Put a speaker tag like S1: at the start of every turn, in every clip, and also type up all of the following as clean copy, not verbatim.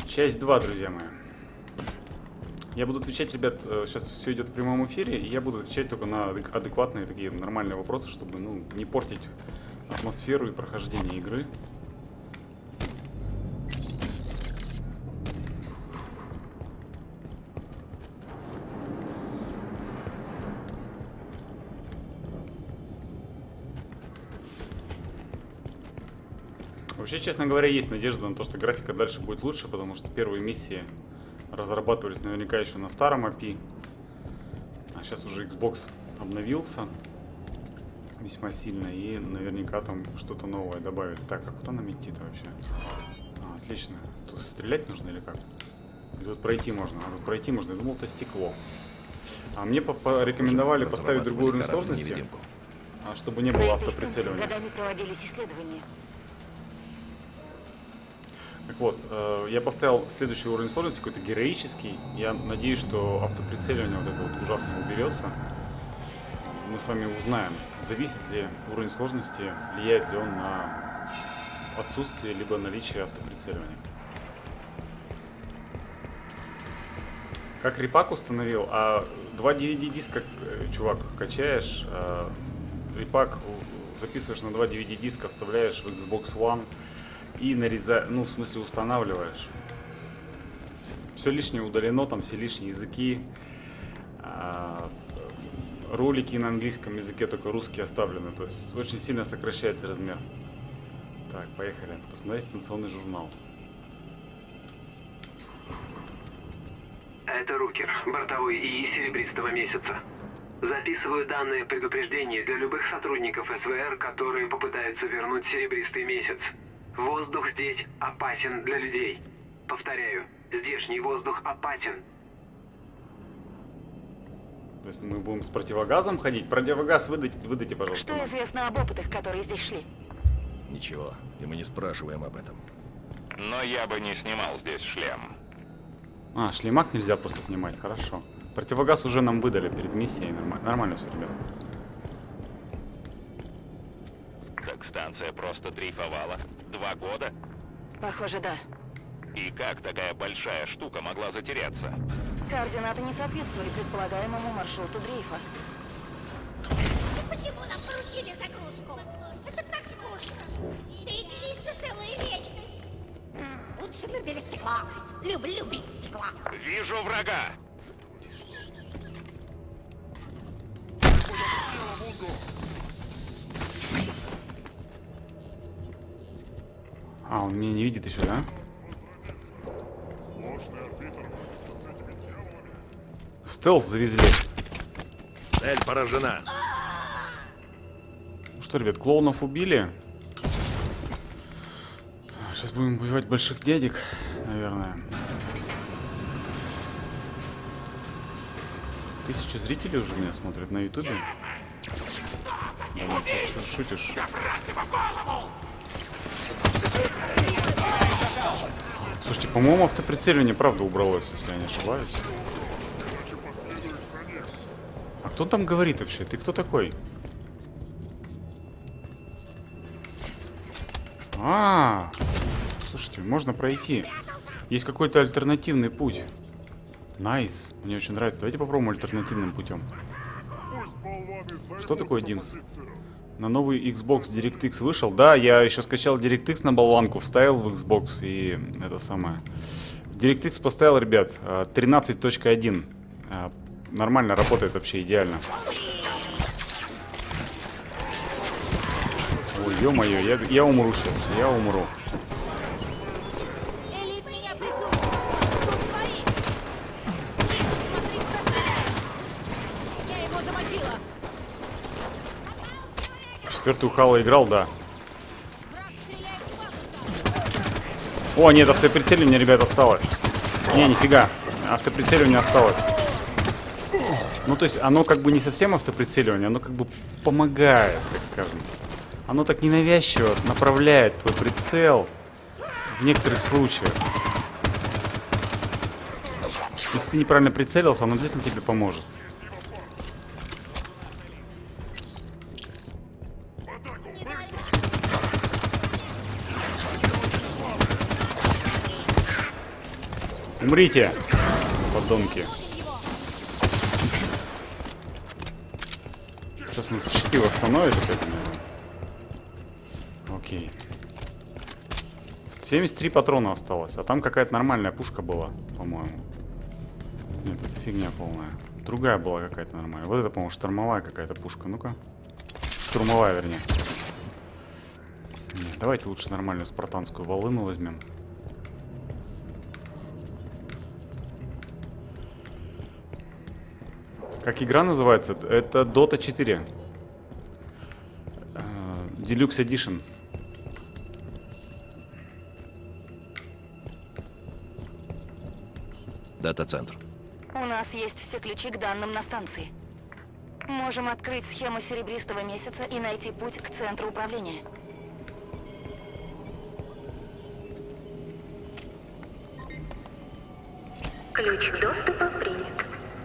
S1: Часть 2, друзья мои. Я буду отвечать, ребят, сейчас все идет в прямом эфире, и я буду отвечать только на адекватные, такие нормальные вопросы, чтобы, ну, не портить атмосферу и прохождение игры. Вообще, честно говоря, есть надежда на то, что графика дальше будет лучше, потому что первые миссии разрабатывались наверняка еще на старом API. А сейчас уже Xbox обновился весьма сильно, и наверняка там что-то новое добавили. Так, а куда нам идти-то вообще? Отлично. Тут стрелять нужно или как? И тут пройти можно. А тут пройти можно. Я думал, это стекло. А мне порекомендовали поставить другой уровень сложности, чтобы не было автоприцеливания.
S2: Годами проводились исследования.
S1: Так вот, я поставил следующий уровень сложности, какой-то героический. Я надеюсь, что автоприцеливание вот это вот ужасное уберется. Мы с вами узнаем, зависит ли уровень сложности, влияет ли он на отсутствие либо наличие автоприцеливания. Как репак установил, 2 DVD диска, чувак, качаешь, репак записываешь на 2 DVD диска, вставляешь в Xbox One и нарезаешь, ну, в смысле, устанавливаешь. Все лишнее удалено, там все лишние языки. Ролики на английском языке, только русские оставлены. То есть очень сильно сокращается размер. Так, поехали. Посмотреть станционный журнал.
S3: Это Рукер, бортовой ИИ Серебристого месяца. Записываю данные предупреждения для любых сотрудников СВР, которые попытаются вернуть Серебристый месяц. Воздух здесь опасен для людей. Повторяю, здешний воздух опасен.
S1: То есть мы будем с противогазом ходить? Противогаз выдайте, пожалуйста.
S2: Что известно об опытах, которые здесь шли?
S4: Ничего, и мы не спрашиваем об этом.
S5: Но я бы не снимал здесь шлем.
S1: Шлемак нельзя просто снимать, хорошо. Противогаз уже нам выдали перед миссией, нормально все, ребят.
S5: Так станция просто дрейфовала 2 года?
S2: Похоже, да.
S5: И как такая большая штука могла затеряться?
S2: Координаты не соответствовали предполагаемому маршруту дрейфа.
S6: Почему нам поручили загрузку? Это так скучно. Да и длится целую вечность. Лучше бы без стекла. Люблю бить стекла.
S5: Вижу врага!
S1: Он меня не видит еще, да? Стелс завезли.
S4: Цель поражена.
S1: Ну что, ребят, клоунов убили. Сейчас будем убивать больших дядек, наверное. 1000 зрителей уже меня смотрят на ютубе. Да, ты шутишь? Слушайте, по-моему, автоприцеливание правда убралось, если я не ошибаюсь. А кто там говорит вообще? Ты кто такой? Слушайте, можно пройти. Есть какой-то альтернативный путь. Найс. Мне очень нравится. Давайте попробуем альтернативным путем. Что такое Димс? На новый Xbox DirectX вышел? Да, я еще скачал DirectX на болванку, вставил в Xbox и это самое. DirectX поставил, ребят, 13.1. Нормально работает вообще, идеально. Ой, ё-моё, я умру сейчас, я умру.
S6: Элит меня прессует. Тут свои. Смотри, куда стреляет. Я его замочила.
S1: 4-ю Хало играл, да. О, нет, автоприцеливание, ребят, осталось. Не, нифига. Автоприцеливание осталось. Ну, то есть, оно как бы не совсем автоприцеливание, оно как бы помогает, так скажем. Оно так ненавязчиво направляет твой прицел в некоторых случаях. Если ты неправильно прицелился, оно обязательно тебе поможет. Умрите, подонки. Сейчас он щиты восстановит опять, наверное. Окей. 73 патрона осталось, а там какая-то нормальная пушка была, по-моему. Нет, это фигня полная. Другая была какая-то нормальная. Вот это, по-моему, штурмовая какая-то пушка. Ну-ка. Штурмовая, вернее. Нет, давайте лучше нормальную спартанскую волыну возьмем. Как игра называется? Это Dota 4. Deluxe Edition.
S4: Дата-центр.
S2: У нас есть все ключи к данным на станции. Можем открыть схему серебристого месяца и найти путь к центру управления.
S7: Ключ доступа принят.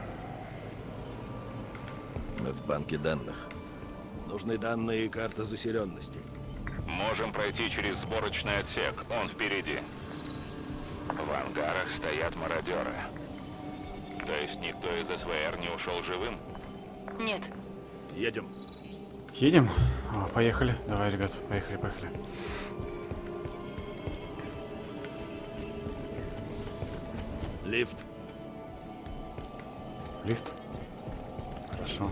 S4: Мы в банке данных. Нужны данные и карта заселенности.
S5: Можем пройти через сборочный отсек. Он впереди. В ангарах стоят мародеры. То есть никто из СВР не ушел живым?
S2: Нет.
S4: Едем.
S1: Едем? О, поехали. Давай, ребят, поехали, поехали.
S4: Лифт.
S1: Лифт? Хорошо.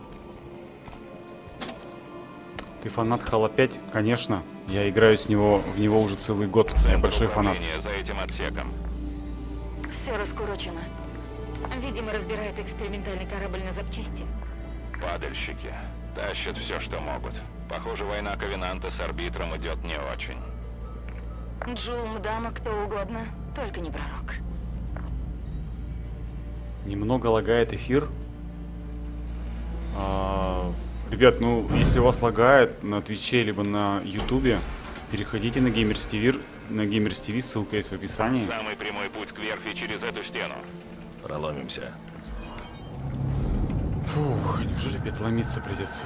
S1: Ты фанат Halo 5? Конечно. Я играю в него уже целый год. Я большой фанат.
S5: Управление за этим отсеком.
S2: Все раскурочено. Видимо, разбирают экспериментальный корабль на запчасти.
S5: Падальщики. Тащат все, что могут. Похоже, война Ковенанта с арбитром идет не очень.
S2: Джул, Мдама, кто угодно, только не пророк.
S1: Немного лагает эфир. Ребят, ну, если у вас лагает на Твиче либо на Ютубе, переходите на Gamers TV, ссылка есть в описании.
S5: Самый прямой путь к верфи через эту стену.
S4: Проломимся.
S1: Фух, неужели опять ломиться придется?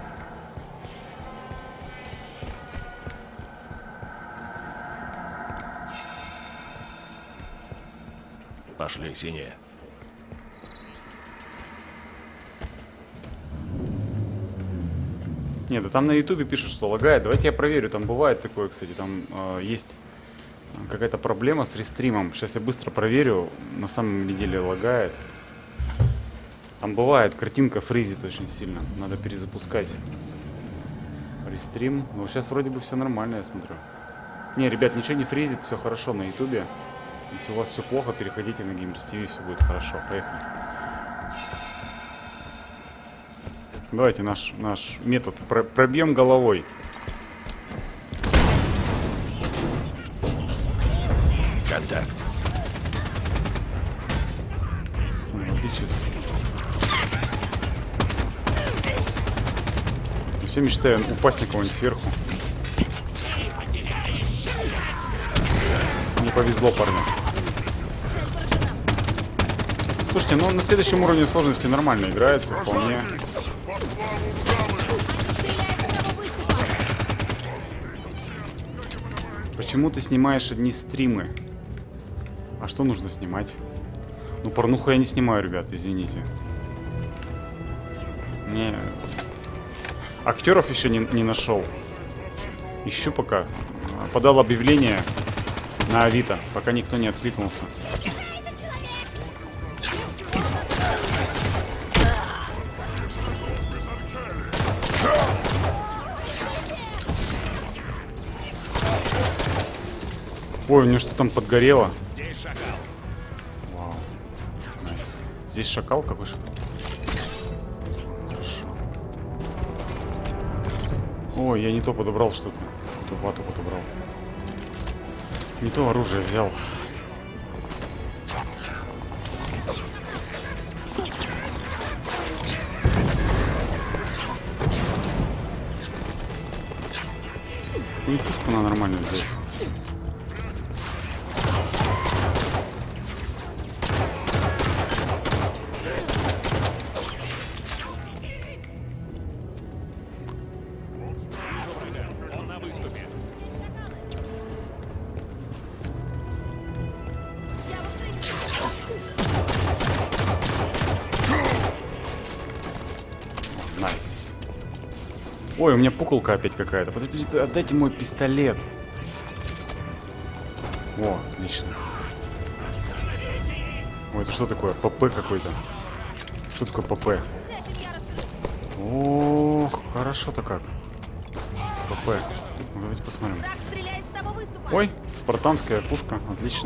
S4: Пошли, синие.
S1: Нет, да там на Ютубе пишут, что лагает. Давайте я проверю, там бывает такое, кстати, там есть какая-то проблема с рестримом. Сейчас я быстро проверю, на самом деле лагает. Там бывает, картинка фризит очень сильно, надо перезапускать рестрим. Но сейчас вроде бы все нормально, я смотрю. Не, ребят, ничего не фризит, все хорошо на Ютубе. Если у вас все плохо, переходите на Gamers TV, все будет хорошо. Поехали. Давайте наш метод пробьем головой.
S4: Контакт.
S1: Все мечтаю упасть на кого-нибудь сверху. Не повезло, парню. Слушайте, ну на следующем уровне сложности нормально играется, вполне. Почему ты снимаешь одни стримы? А что нужно снимать? Ну, порнуху я не снимаю, ребят, извините. Мне... Актеров еще не нашел. Ищу пока. Подал объявление на Авито, пока никто не откликнулся. Ой, у него что там подгорело?
S4: Здесь шакал.
S1: Вау. Найс. Здесь шакал? Какой шакал? Хорошо. Ой, я не то подобрал что-то. Не ту вату подобрал. Не то оружие взял. Ну и пушку надо нормально взять. Ой, у меня пуколка опять какая-то. Подождите, отдайте мой пистолет. О, отлично. Ой, это что такое? ПП какой-то. Что такое ПП? Ох, хорошо-то как. ПП. Ну, давайте посмотрим. Ой, спартанская пушка. Отлично.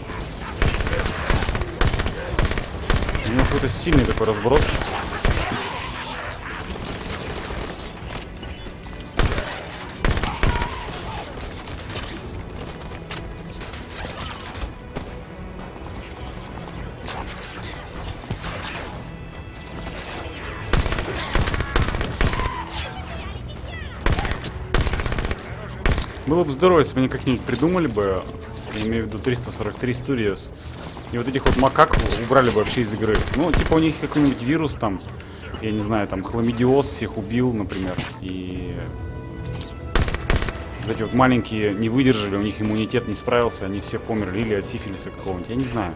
S1: У него какой-то сильный такой разброс. Было бы здорово, если бы они как-нибудь придумали бы, я имею в виду 343 Studios, и вот этих вот макак убрали бы вообще из игры. Ну, типа у них какой-нибудь вирус там, я не знаю, там хламидиоз всех убил, например, и вот эти вот маленькие не выдержали, у них иммунитет не справился, они все померли или от сифилиса какого-нибудь, я не знаю.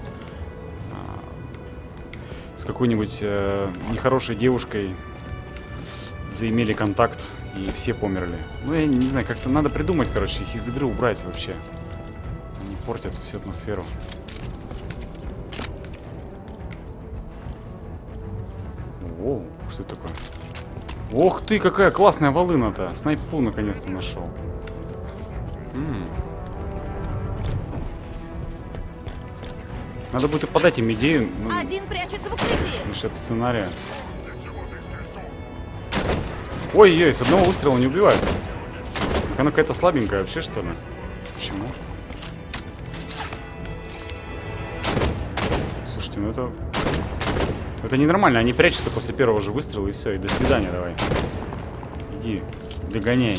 S1: С какой-нибудь нехорошей девушкой заимели контакт, и все померли. Ну, я не знаю, как-то надо придумать, короче, их из игры убрать вообще. Они портят всю атмосферу. Воу, что это такое? Ох ты, какая классная волына-то! Снайпу наконец-то нашел. Надо будет и подать им идею.
S2: Один прячется в укрытии.
S1: Насчет сценария. Ой-ой, с одного выстрела не убивают. Она какая-то слабенькая вообще, что ли? Почему? Слушайте, ну это... Это ненормально, они прячутся после первого же выстрела и все, и до свидания давай. Иди, догоняй.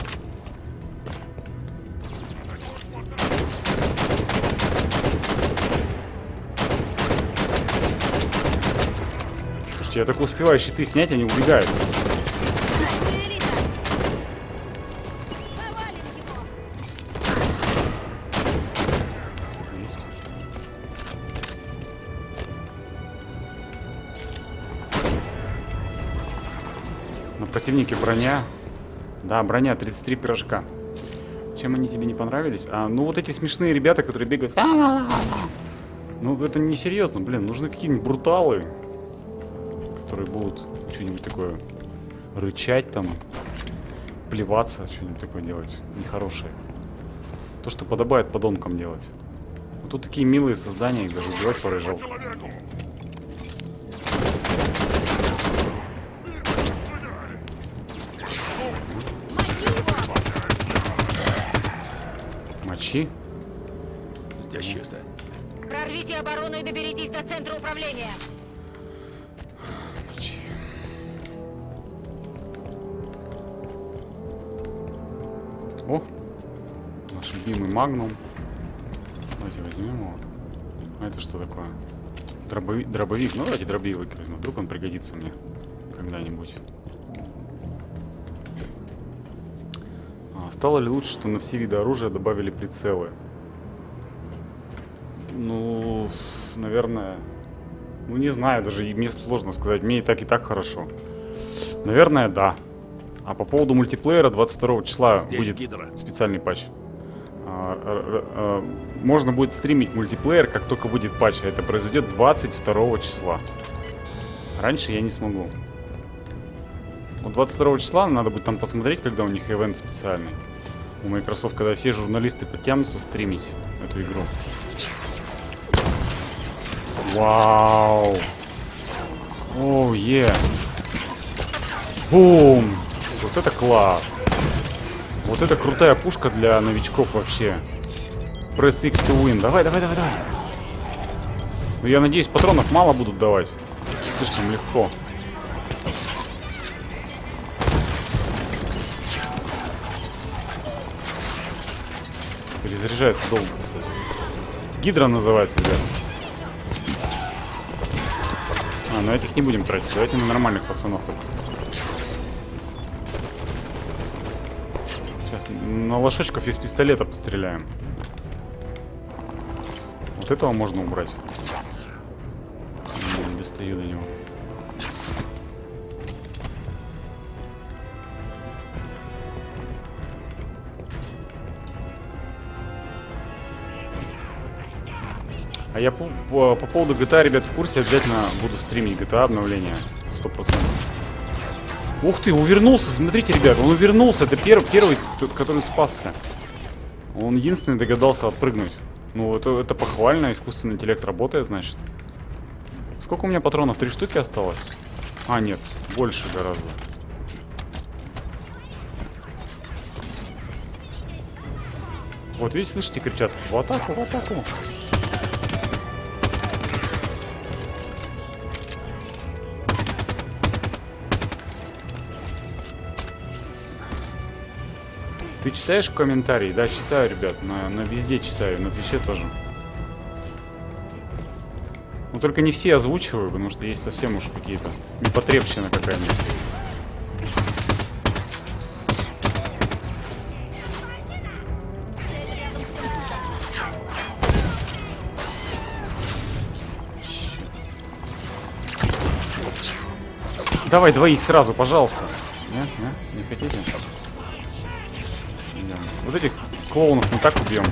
S1: Слушайте, я только успеваю щиты снять, они убегают. На противнике броня. Да, броня 33 пирожка. Чем они тебе не понравились? Ну вот эти смешные ребята, которые бегают. Ну это не серьезно, блин. Нужны какие-нибудь бруталы, которые будут что-нибудь такое рычать там, плеваться, что-нибудь такое делать нехорошее. То, что подобает подонкам делать. Вот тут такие милые создания, их даже убивать порой жалко. Мочи?
S4: Здесь чисто.
S2: Прорвите оборону и доберитесь до центра управления.
S1: Мочи. О! Наш любимый магнум. Давайте возьмем его. А это что такое? Дробовик. Ну давайте дробовик возьмем. Вдруг он пригодится мне когда-нибудь. Стало ли лучше, что на все виды оружия добавили прицелы? Ну, наверное... Ну, не знаю, даже и мне сложно сказать. Мне и так хорошо. Наверное, да. А по поводу мультиплеера 22 числа
S4: здесь
S1: будет
S4: Гидра.
S1: специальный патч. Можно будет стримить мультиплеер, как только выйдет патч. Это произойдет 22 числа. Раньше я не смогу. Вот 22 числа надо будет там посмотреть, когда у них ивент специальный. У Microsoft, когда все журналисты потянутся стримить эту игру. Вау! Оу, е! Бум! Вот это класс! Вот это крутая пушка для новичков вообще. Press X to win. Давай, давай, давай, давай. Ну, я надеюсь, патронов мало будут давать. Слишком легко. Перезаряжается долго, кстати. Гидра называется, ребят. Но этих не будем тратить. Давайте на нормальных пацанов только. Сейчас на лошочков из пистолета постреляем. Вот этого можно убрать. Не достаю до него. А я по поводу GTA, ребят, в курсе, обязательно буду стримить GTA обновление. 100%. Ух ты, увернулся, смотрите, ребят, он увернулся. Это первый, который спасся. Он единственный догадался отпрыгнуть. Ну, это похвально, искусственный интеллект работает, значит. Сколько у меня патронов? 3 штуки осталось? А, нет, больше гораздо. Вот видите, слышите, кричат: в атаку, в атаку. Ты читаешь комментарии? Да, читаю, ребят. На везде читаю, на Твиче тоже. Но только не все озвучиваю, потому что есть совсем уж какие-то непотребщина какая-нибудь. Давай двоих сразу, пожалуйста. Не хотите? Вот этих клоунов мы так убьем.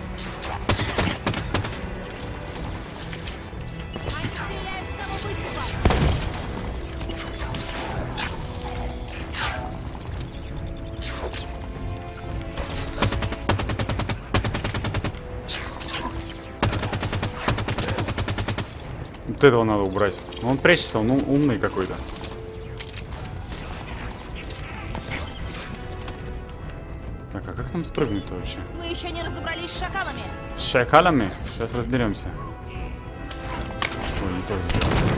S1: Вот этого надо убрать. Он прячется, он умный какой-то. Так, а как нам спрыгнуть-то вообще?
S6: Мы еще не разобрались с шакалами.
S1: С шакалами? Сейчас разберемся. Ой, не то сделал.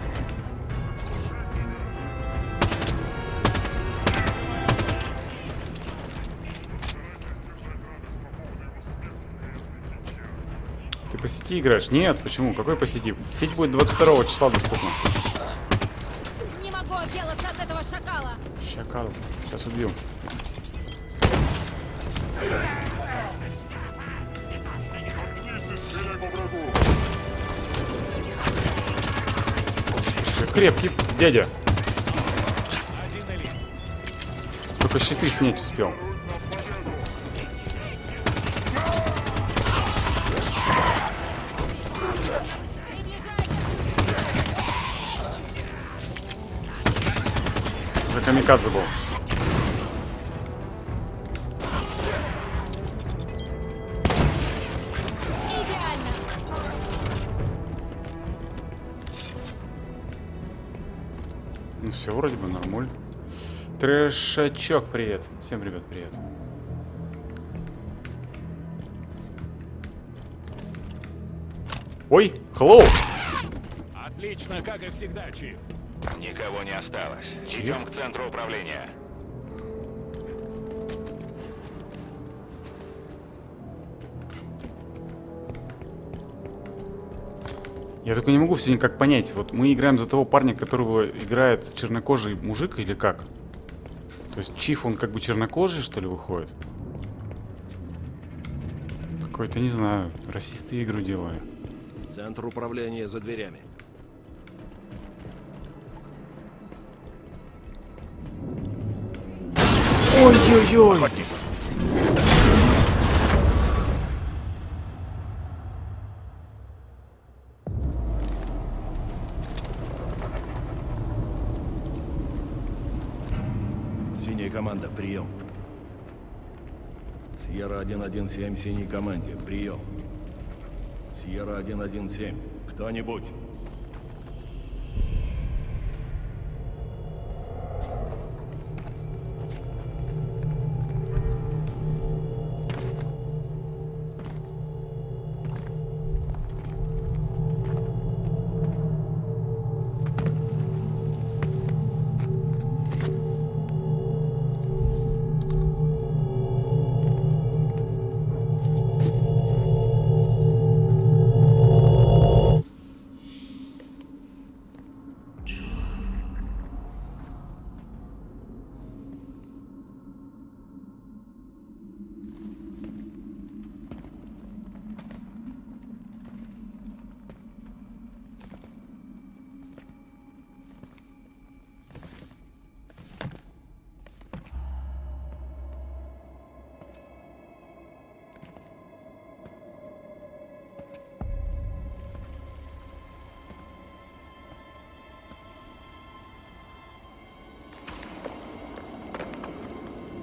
S1: Ты по сети играешь? Нет, почему? Какой по сети? Сеть будет 22 числа доступна.
S6: Не могу отделаться от этого шакала.
S1: Шакал. Сейчас убью. Крепкий дядя. Только щиты снять успел. За камикадзе был. Ну все, вроде бы нормуль. Трэшачок, привет. Всем, ребят, привет. Ой, hello!
S4: Отлично, как и всегда, Чиф.
S5: Никого не осталось.
S1: Чиф?
S5: Идем к центру управления.
S1: Я только не могу все никак понять. Вот мы играем за того парня, которого играет чернокожий мужик, или как? То есть Чиф, он как бы чернокожий, что ли, выходит? Какой-то, не знаю, расисты игру делали.
S4: Центр управления за дверями.
S1: Ой-ой-ой!
S4: Синяя команда, прием. Сьерра 117, синей команде, прием. Сьерра 117, кто-нибудь.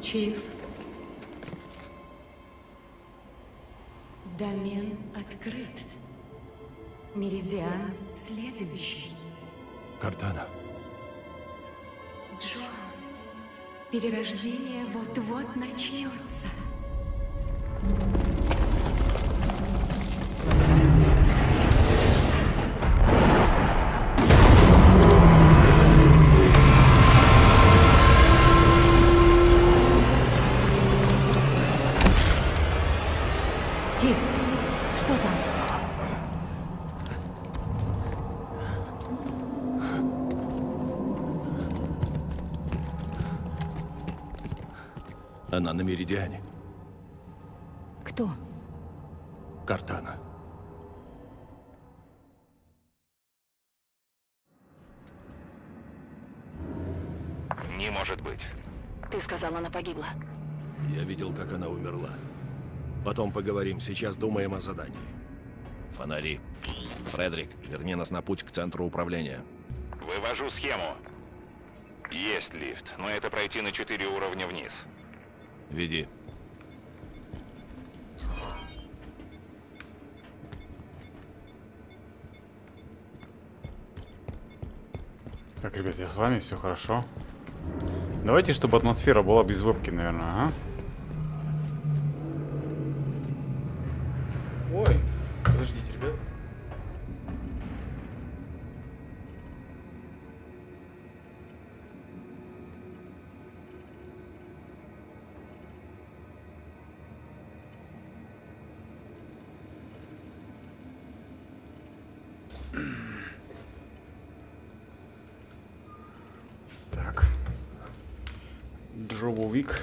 S8: Чиф. Домен открыт. Меридиан следующий.
S4: Картана.
S8: Джон, перерождение вот-вот начнется.
S2: Тихо. Что там?
S4: Она на Меридиане.
S2: Кто?
S4: Картана.
S5: Не может быть.
S2: Ты сказал, она погибла.
S4: Я видел, как она умерла. Потом поговорим. Сейчас думаем о задании. Фонари. Фредерик, верни нас на путь к центру управления.
S5: Вывожу схему. Есть лифт, но это пройти на 4 уровня вниз.
S4: Веди.
S1: Так, ребят, я с вами, все хорошо. Давайте, чтобы атмосфера была без вебки, наверное, ага. Ой, подождите, ребят. Так. Дробовик.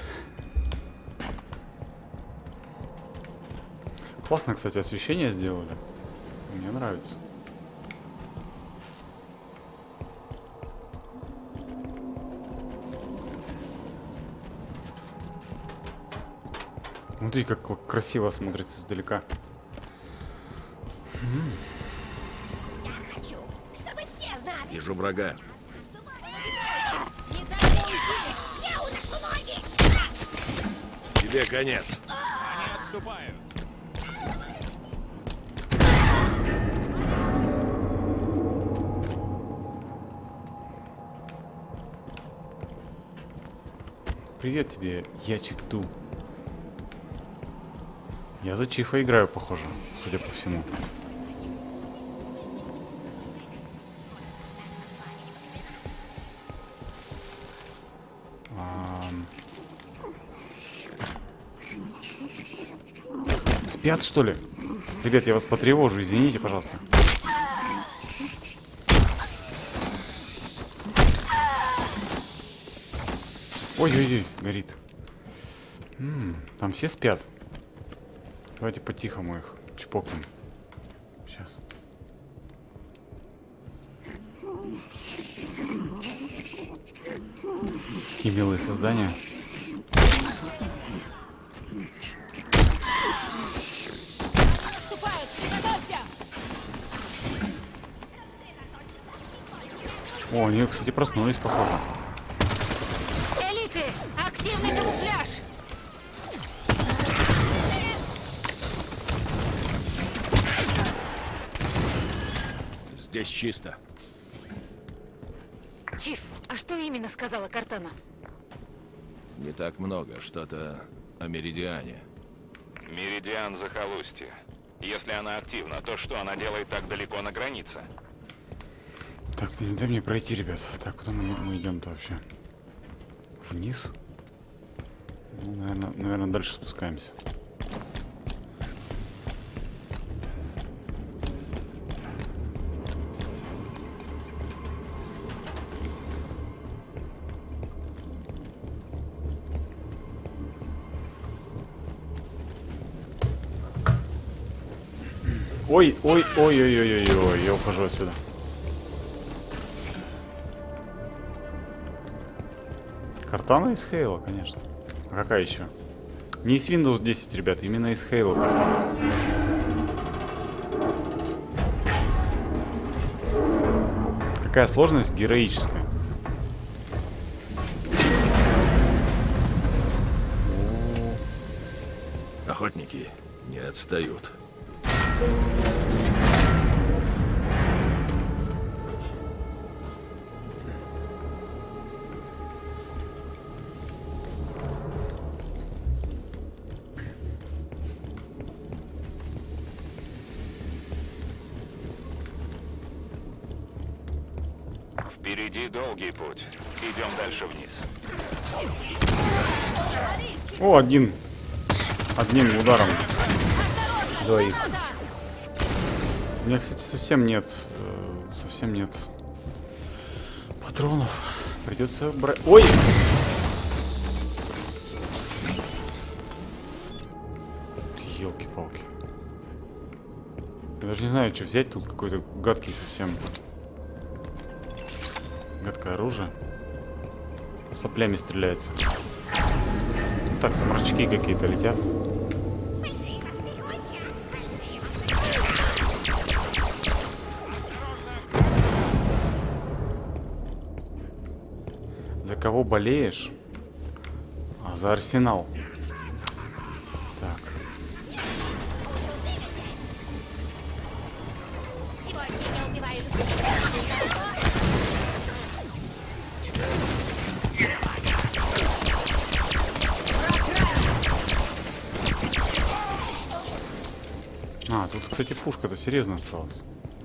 S1: Классно, кстати, освещение сделали. Мне нравится. Смотри, как красиво смотрится издалека.
S6: Я хочу, чтобы все знали.
S4: Вижу врага.
S6: Не дай мне уйти! Я уношу ноги!
S4: Тебе конец.
S5: Они отступают.
S1: Привет тебе, Ячик Ду. Я за Чифа играю, похоже, судя по всему. Спят, что ли? Ребят, я вас потревожу, извините, пожалуйста. Ой-ой-ой, горит. Там все спят. Давайте по-тихому их чпокнем. Сейчас. Какие милые создания. О, они, кстати, проснулись, похоже.
S2: Элиты! Активный камуфляж!
S4: Здесь чисто.
S2: Чиф, а что именно сказала Картана?
S4: Не так много. Что-то о Меридиане.
S5: Меридиан захолустье. Если она активна, то что она делает так далеко на границе?
S1: Так, ты не дай мне пройти, ребят. Так, куда мы идем-то вообще? Вниз? Ну, наверное, дальше спускаемся. Ой, я ухожу отсюда. Картана из Хейла, конечно. А какая еще? Не из Windows 10, ребят, именно из Хейла Картана. Какая сложность героическая.
S4: отстают.
S5: Впереди долгий путь. Идем дальше вниз.
S1: О, одним ударом. Двоих. У меня, кстати, совсем нет патронов. Придется брать. Ой! Елки-палки. Я даже не знаю, что взять. Тут какой-то гадкий совсем. Гадкое оружие. Соплями стреляется. Так, сморчки какие-то летят. За кого болеешь? А, за Арсенал. Так.
S6: Сегодня я убиваю.
S1: А, тут, кстати, пушка-то серьезно осталась.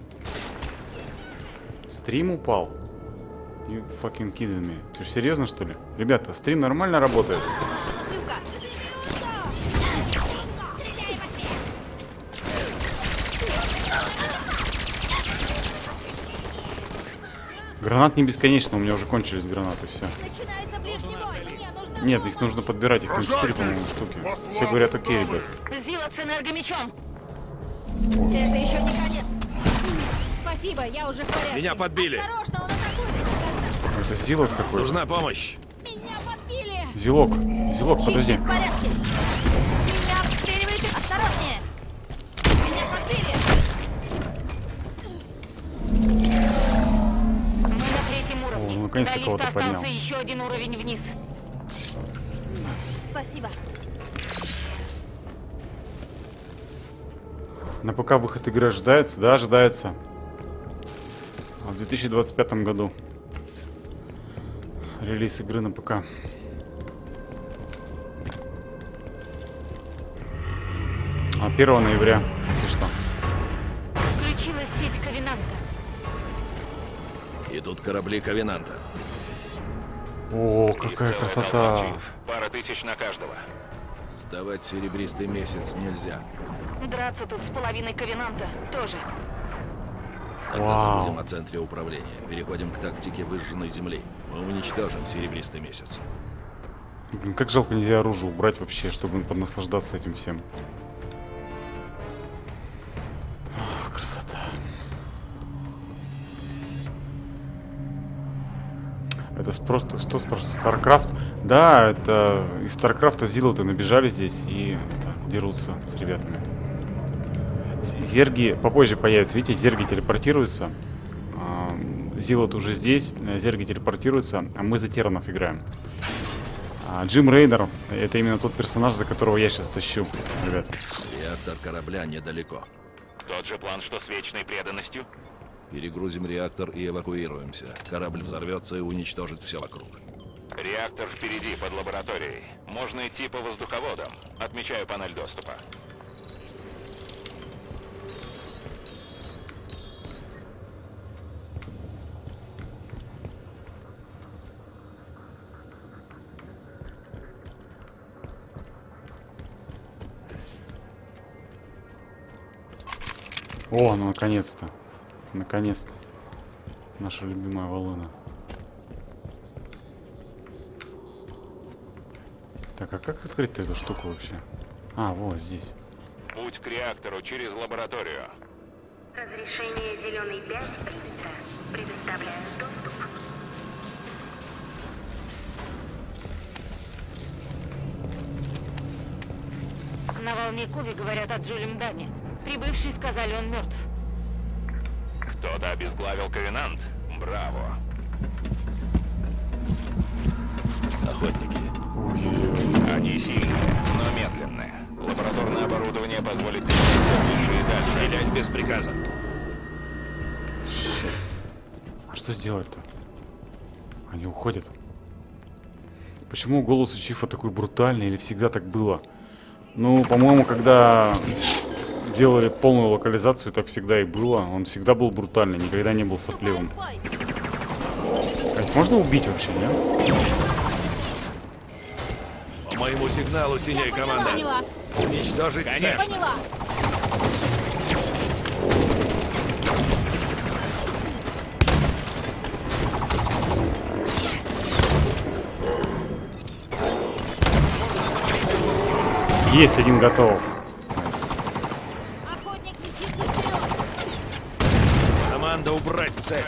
S1: Стрим упал. You fucking kidding me. Ты же серьезно, что ли? Ребята, стрим нормально работает? Гранат не бесконечно, у меня уже кончились гранаты, все.
S6: Начинается ближний бой. Мне нужно...
S1: Нет, их нужно подбирать, их там 4, по-моему, штуки. Все говорят, окей, ребят.
S2: Зила с энергомечом.
S6: Это еще не конец. Спасибо, я уже в порядке.
S4: Меня подбили.
S6: Осторожно, он атакует.
S1: Это Зилот какой-то.
S4: Нужна помощь.
S6: Меня подбили.
S1: Зилок, подожди.
S6: В порядке. Меня обстреливает. Осторожнее. Меня подбили.
S2: Мы на 3-м уровне.
S1: О, ну, наконец-то
S2: До лифта
S1: кого-то
S2: остался
S1: поднял.
S2: еще один уровень вниз.
S6: Спасибо.
S1: На ПК выход игры ожидается? Да, ожидается. В 2025 году. Релиз игры на ПК. А 1 ноября, если что.
S2: Включилась сеть Ковенанта.
S4: Идут корабли Ковенанта.
S1: О,
S5: Их
S1: какая
S5: целая
S1: красота.
S5: толпа джип. Пара тысяч на каждого.
S4: Сдавать серебристый месяц нельзя.
S2: Драться тут с половиной Ковенанта тоже.
S4: Тогда
S1: Вау.
S4: забудем о центре управления. Переходим к тактике выжженной земли. Мы уничтожим серебристый месяц.
S1: Блин, как жалко, нельзя оружие убрать вообще, чтобы поднаслаждаться этим всем. Ох, красота. Это просто, что спрашивается, StarCraft? Да, это из StarCraft Зилоты набежали здесь и дерутся с ребятами. Зерги попозже появятся, видите, зерги телепортируются. Зилот уже здесь, зерги телепортируются, а мы за Терранов играем. Джим Рейнер — это именно тот персонаж, за которого я сейчас тащу, ребят.
S4: Реактор корабля недалеко.
S5: Тот же план, что с вечной преданностью.
S4: Перегрузим реактор и эвакуируемся. Корабль взорвется и уничтожит все вокруг.
S5: Реактор впереди, под лабораторией. Можно идти по воздуховодам. Отмечаю панель доступа.
S1: О, ну наконец-то. Наконец-то. Наша любимая волына. Так, а как открыть эту штуку вообще? А, вот здесь.
S5: Путь к реактору через лабораторию.
S7: Разрешение зеленый 5 принято. Предоставляю доступ.
S2: На волне Куви говорят о Джулем Дане. Прибывшие сказали, он мертв.
S5: Кто-то обезглавил Ковенант. Браво.
S4: Охотники.
S1: Ой-ой-ой.
S5: Они сильные, но медленные. Лабораторное оборудование позволит перенести высшие дальше.
S4: Стрелять без приказа.
S1: А что сделать-то? Они уходят. Почему голос у Чифа такой брутальный или всегда так было? Ну, по-моему, когда делали полную локализацию, так всегда и было. Он всегда был брутальный, никогда не был сопливым. А их можно убить вообще, нет?
S4: По моему сигналу, синяя команда. Уничтожить цель.
S6: Поняла.
S1: Есть один готов. Найс.
S6: Охотник мчится вперед.
S4: Команда убрать цель.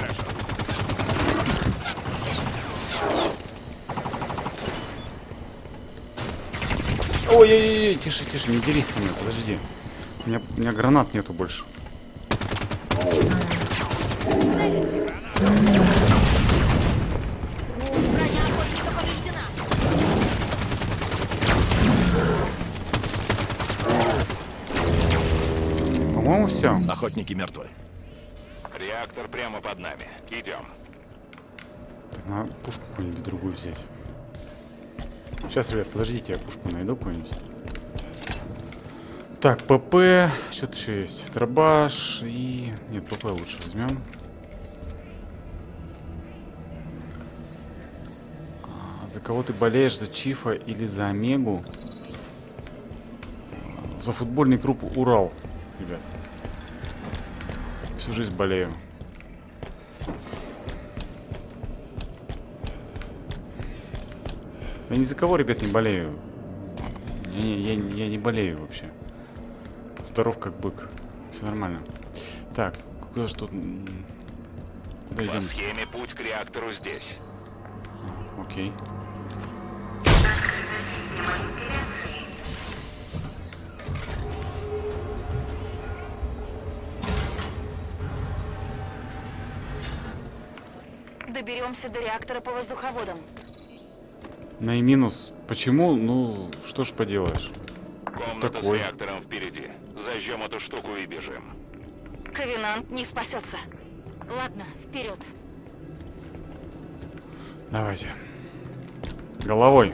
S1: Ой-ой-ой, тише, тише, не дерись со мной, подожди. У меня гранат нету больше.
S6: Броня охотника повреждена.
S1: По-моему, все.
S4: Охотники мертвы.
S5: Реактор прямо под нами. Идем.
S1: Надо пушку какую-нибудь другую взять. Сейчас, ребят, подождите, я пушку найду какую-нибудь. Так, ПП. Что-то еще есть. Дробаш и... Нет, ПП лучше возьмем. За кого ты болеешь? За Чифа или за Омегу? За футбольный клуб Урал, ребят. Всю жизнь болею. Я ни за кого, ребят, не болею. Я не болею вообще. Здоров как бык. Все нормально. Так, куда же тут... Куда
S5: По
S1: идем?
S5: схеме путь к реактору здесь.
S1: Окей.
S2: Доберемся до реактора по воздуховодам.
S1: На и минус. Почему? Ну, что ж поделаешь.
S5: Комната
S1: Такой.
S5: с реактором впереди. Зажжем эту штуку и бежим.
S2: Ковенант не спасется. Ладно, вперед.
S1: Давайте. Головой.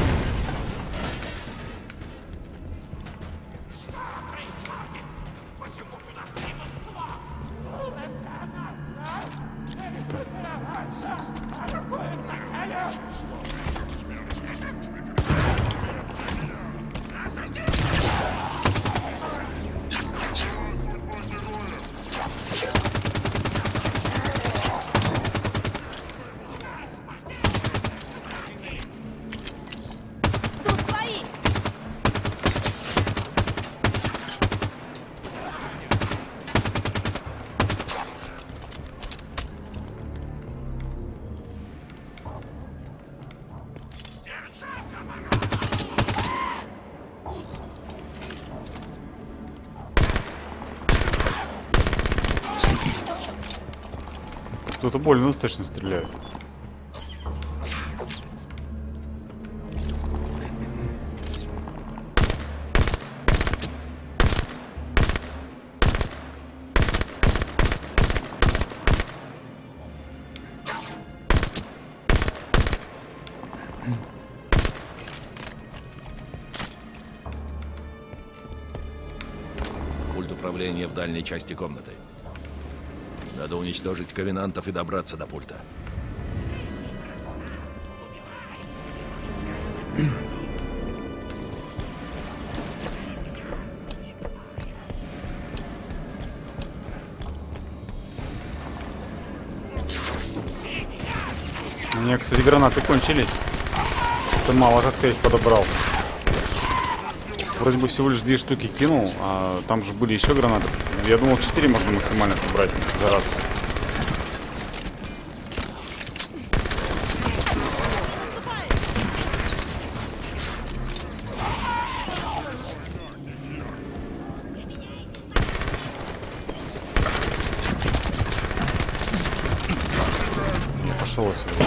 S6: Тут свои.
S1: Кто-то больно достаточно стреляет.
S4: Пульт управления в дальней части комнаты. Надо уничтожить ковенантов и добраться до пульта.
S1: У меня, кстати, гранаты кончились. Это мало, как ты их подобрал. Вроде бы всего лишь 2 штуки кинул, а там же были еще гранаты. Я думал, 4 можно максимально собрать за раз. Пошел отсюда.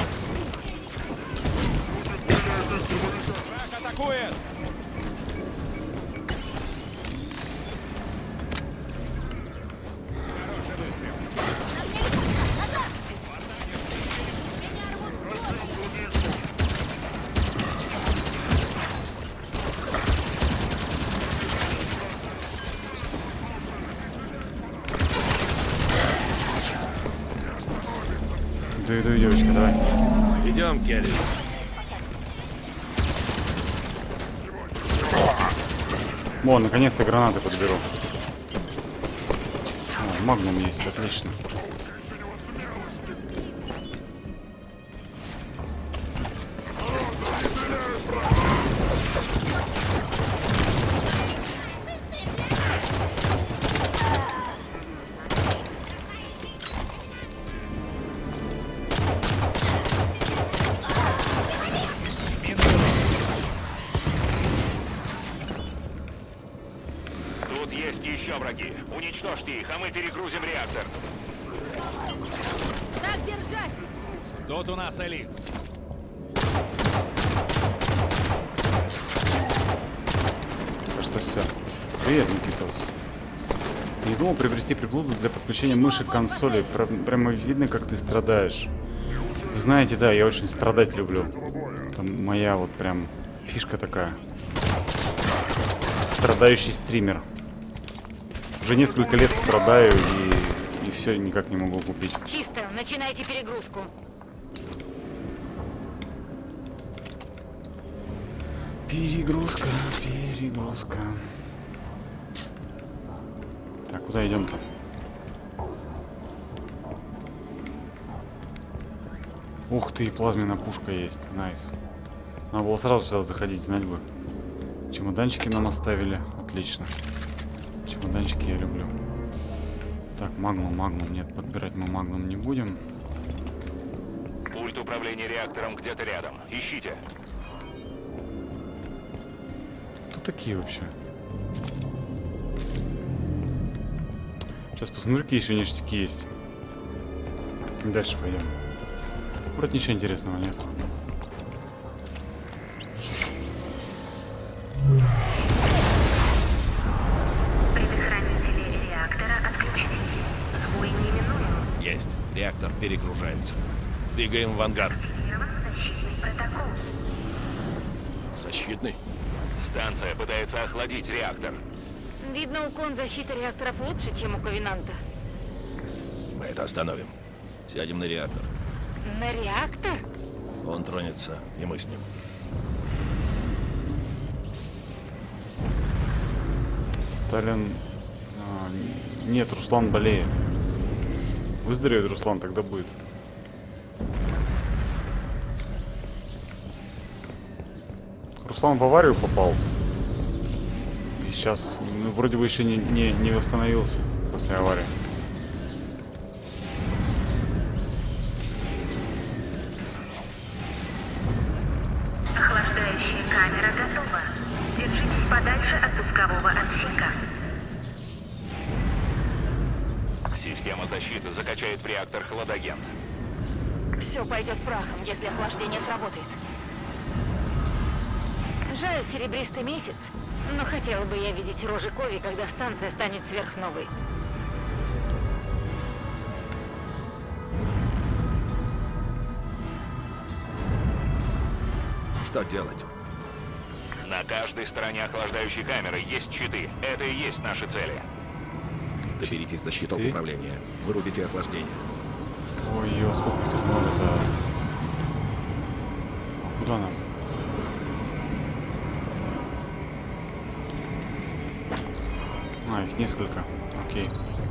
S1: Иду, девочка, давай.
S4: Идем, Келли.
S1: О, наконец-то гранаты подберу. О, магнум есть, отлично.
S5: Тут есть еще враги. Уничтожьте их, а мы перегрузим реактор.
S2: Так держать!
S9: Тут у нас элит.
S1: Что все. Привет, Никитос. Не думал приобрести приблуду для подключения мыши к консоли. Прямо видно, как ты страдаешь. Вы знаете, да, я очень страдать люблю. Это моя вот прям фишка такая. Страдающий стример. Уже несколько лет страдаю и все никак не могу купить.
S2: Чисто, начинайте перегрузку.
S1: Перегрузка, перегрузка. Так, куда идем-то? Ух ты, плазменная пушка есть. Найс. Надо было сразу сюда заходить, знать бы. Чемоданчики нам оставили. Отлично. Чемоданчики я люблю. Так, магнум. Нет, подбирать мы магнум не будем.
S5: Пульт управления реактором где-то рядом. Ищите.
S1: Кто такие вообще? Сейчас посмотрю, какие еще ништяки есть. Дальше пойдем. Вроде ничего интересного нет.
S7: Предохранители реактора отключены. Сбой неминуем.
S4: Есть. Реактор перегружается. Двигаем в ангар.
S7: Активирован защитный протокол.
S4: Защитный?
S5: Станция пытается охладить реактор.
S2: Видно, уклон защиты реакторов лучше, чем у Ковенанта.
S4: Мы это остановим. Сядем на реактор.
S2: На реактор?
S4: Он тронется, и мы с ним.
S1: Сталин... нет, Руслан болеет. Выздоровеет Руслан, тогда будет. Руслан в аварию попал. И сейчас, ну, вроде бы еще не восстановился после аварии.
S7: Охлаждающая камера готова. Держитесь подальше от пускового отсека.
S5: Система защиты закачает в реактор хладагент.
S2: Все пойдет прахом, если охлаждение сработает. Жаль, серебристый месяц. Но хотела бы я видеть рожи Кови, когда станция станет сверхновой.
S4: Что делать?
S5: На каждой стороне охлаждающей камеры есть щиты. Это и есть наши цели.
S4: Доберитесь до щитов
S1: Ты?
S4: управления. Вырубите охлаждение.
S1: Ой-ё, сколько их тут много-то. Куда нам? А, их несколько. Окей.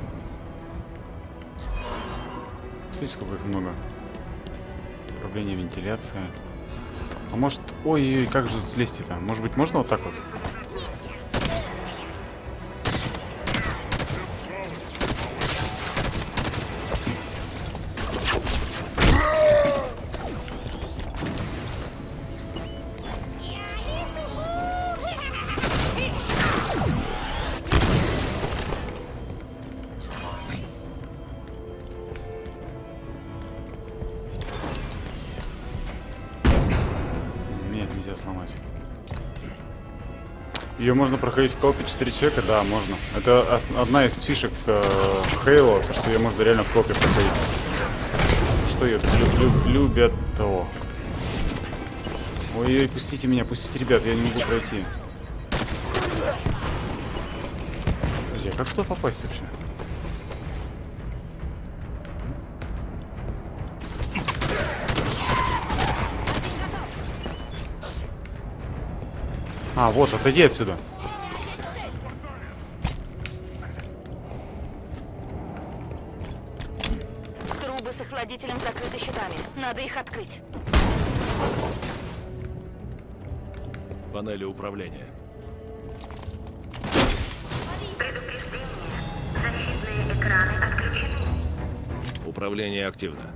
S1: Смотрите, сколько их много. Управление, вентиляция. А может... Ой-ой-ой, как же тут слезть-то? Может быть, можно вот так вот? Нет, нельзя сломать. Ее можно проходить в коопе 4 человека? Да, можно. Это одна из фишек Halo, то что ее можно реально в коопе проходить. Что ее любят того. Ой-ой, пустите меня, пустите, ребят, я не могу пройти. Подожди, а как туда попасть вообще? А, вот, отойди отсюда.
S2: Трубы с охладителем закрыты щитами. Надо их открыть.
S4: Панели управления.
S7: Предупреждение. Защитные экраны отключены.
S4: Управление активно.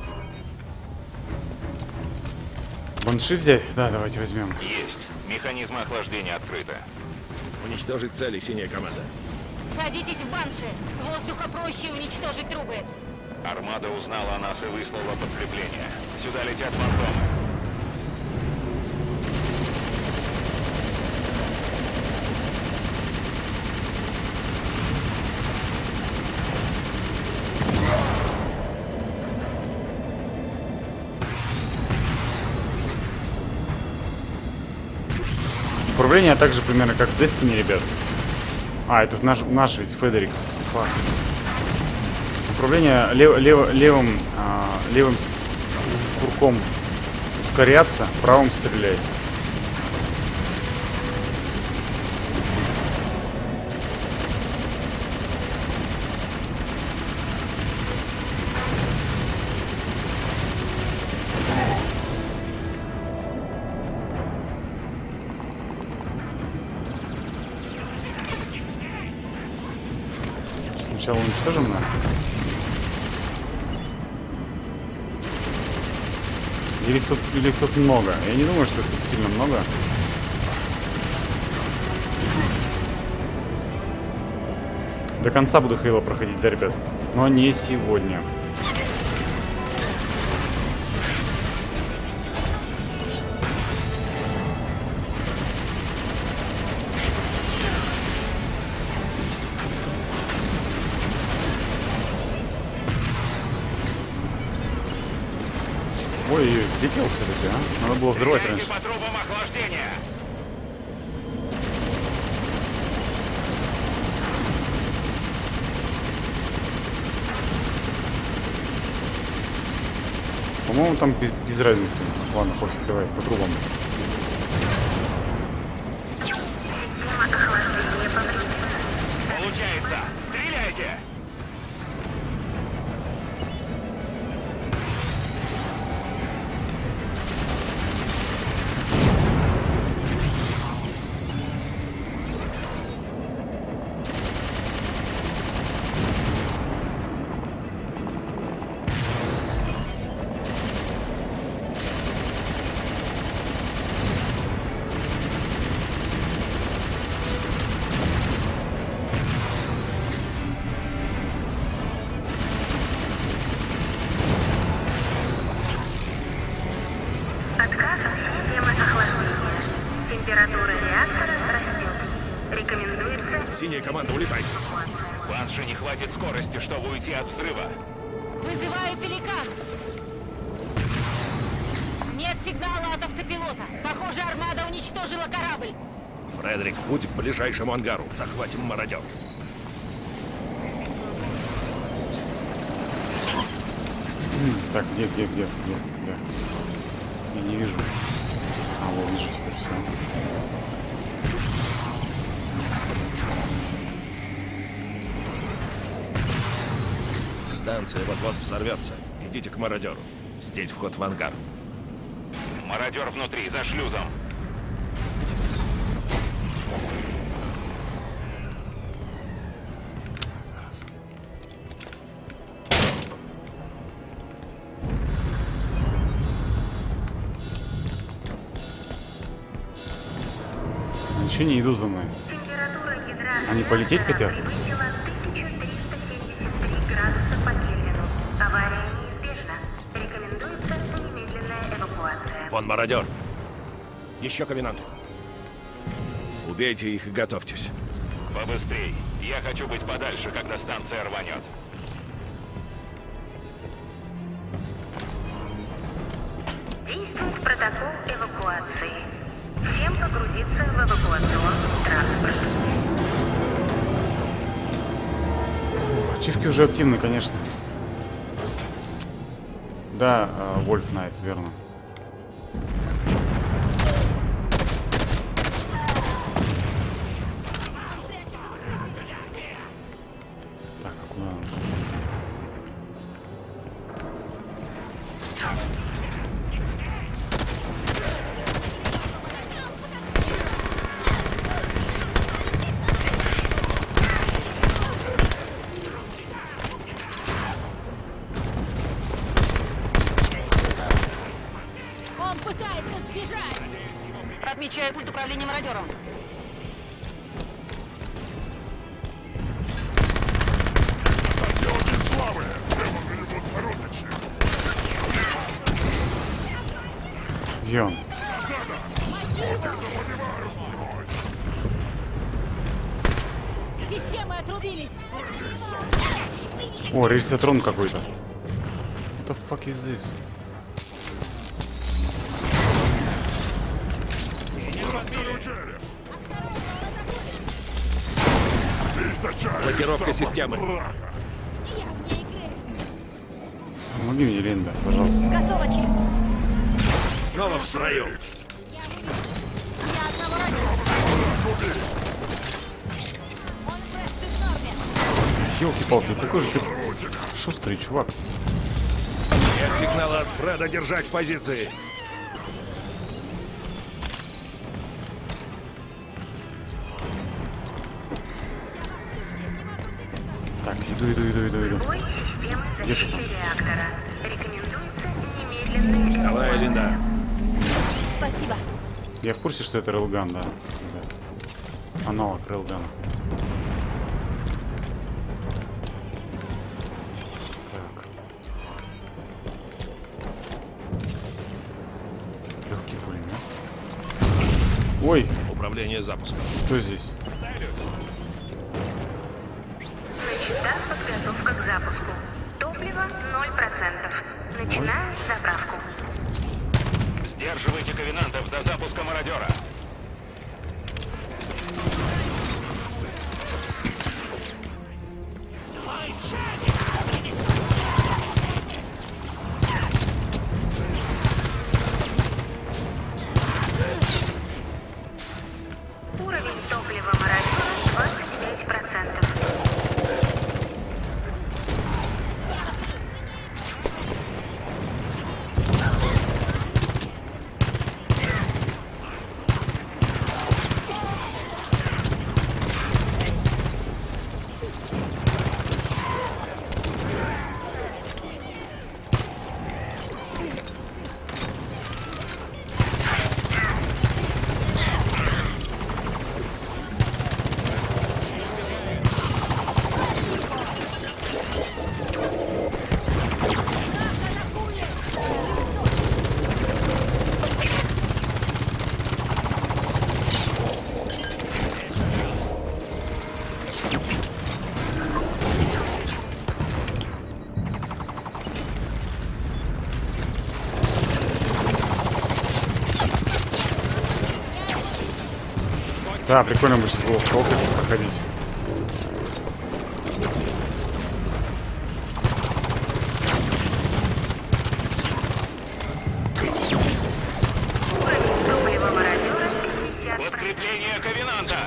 S1: Банши взять? Да, давайте возьмем.
S5: Есть. Механизмы охлаждения открыты.
S4: Уничтожить цели, синяя команда.
S2: Садитесь в банши. С воздуха проще уничтожить трубы.
S5: Армада узнала о нас и выслала подкрепление. Сюда летят фантомы.
S1: Управление также примерно как в Destiny, ребят. А, это наш ведь Фредерик. Фак. Управление левым курком ускоряться, правым стрелять. Сначала уничтожим, да? Или кто-то много. Я не думаю, что тут сильно много. До конца буду Хейла проходить, да, ребят? Но не сегодня. Ой, слетел все-таки, а? Надо было взрывать раньше.
S5: По трубам охлаждения.
S1: По-моему, там без разницы. Ладно, пофиг, давай, по трубам.
S7: Система охлаждения повреждена.
S5: Получается. Стреляйте.
S7: Отказ системы охлаждения. Температура реактора растет. Рекомендуется
S4: Синяя команда, улетайте.
S5: Банши не хватит скорости, чтобы уйти от взрыва.
S2: Вызываю пеликан. Нет сигнала от автопилота. Похоже, армада уничтожила корабль.
S4: Фредерик, путь к ближайшему ангару. Захватим мародер.
S1: Так, где? Я не вижу. А, вот вижу теперь все.
S4: Станция вот-вот взорвется. Идите к мародеру. Здесь вход в ангар.
S5: Мародер внутри, за шлюзом.
S1: Ничего не идут за мной.
S7: температура ядра.
S1: Они полететь хотят?
S7: Превысила 1373 градуса по Кельвину. Авария неизбежна. Рекомендуется немедленная эвакуация.
S4: Вон мародер. Еще комендант. Убейте их и готовьтесь.
S5: Побыстрей. Я хочу быть подальше, когда станция рванет.
S7: Действует протокол эвакуации. Всем погрузиться в эвакуационный транспорт.
S1: Ачивки уже активны, конечно. Да, Wolf Knight, верно.
S2: Отмечаю пульт управления мародером.
S1: Где он?
S6: Системы отрубились.
S1: О, рельсотрон какой-то. What the fuck is this?
S4: Блокировка системы.
S6: Я вне игры.
S1: Помоги мне, Линда, пожалуйста.
S6: Готово, Чип.
S4: Снова в строю.
S6: Я одного ранил. Он Фред, ты в норме.
S1: Ёлки-палки, какой же ты шустрый чувак.
S4: Нет сигнала от Фреда держать позиции.
S1: Так, иду.
S7: Сбой системы защиты реактора. Рекомендуется немедленное
S4: Вставай, Линда.
S6: Спасибо.
S1: Я в курсе, что это рейлган, да? Ребят. Аналог рейлгана. Так. Легкий пулемет. Ой,
S4: Управление запуском.
S1: кто здесь?
S7: Начата подготовка к запуску. Топливо 0%. Начинаем заправку.
S5: Сдерживайте ковенантов до запуска мародера.
S7: Уровень топлива мародера 29%.
S1: Да, прикольно бы сейчас было в толпе проходить.
S7: Уровень топлива мародера 50%.
S5: Подкрепление ковенанта.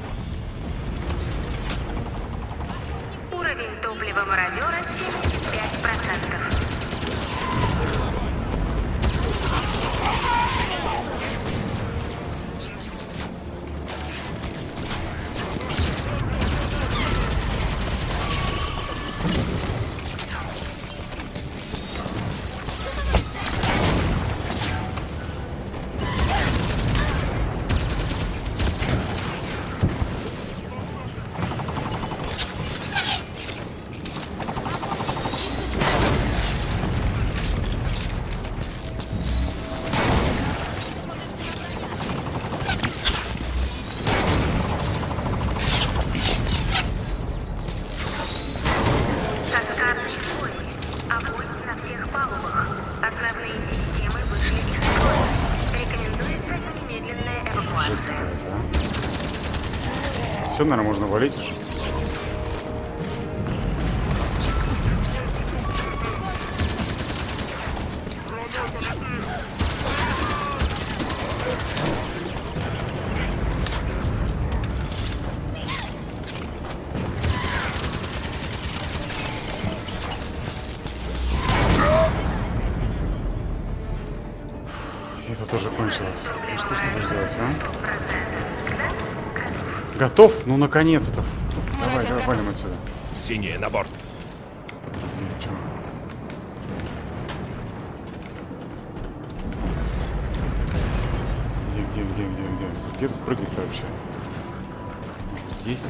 S7: Уровень топлива мародера 75%. Каскадный бой. Огонь на всех палубах. Основные системы вышли из строя. Рекомендуется немедленная
S1: Жесть
S7: эвакуация.
S1: какая-то, а. Все, наверное, можно валить уже. Это тоже кончилось. Ну что ж ты будешь делать, а? Готов? Ну, наконец-то. Давай, валим отсюда.
S4: Синие на борт.
S1: Где, чё? Где тут прыгать-то вообще? Может быть, здесь?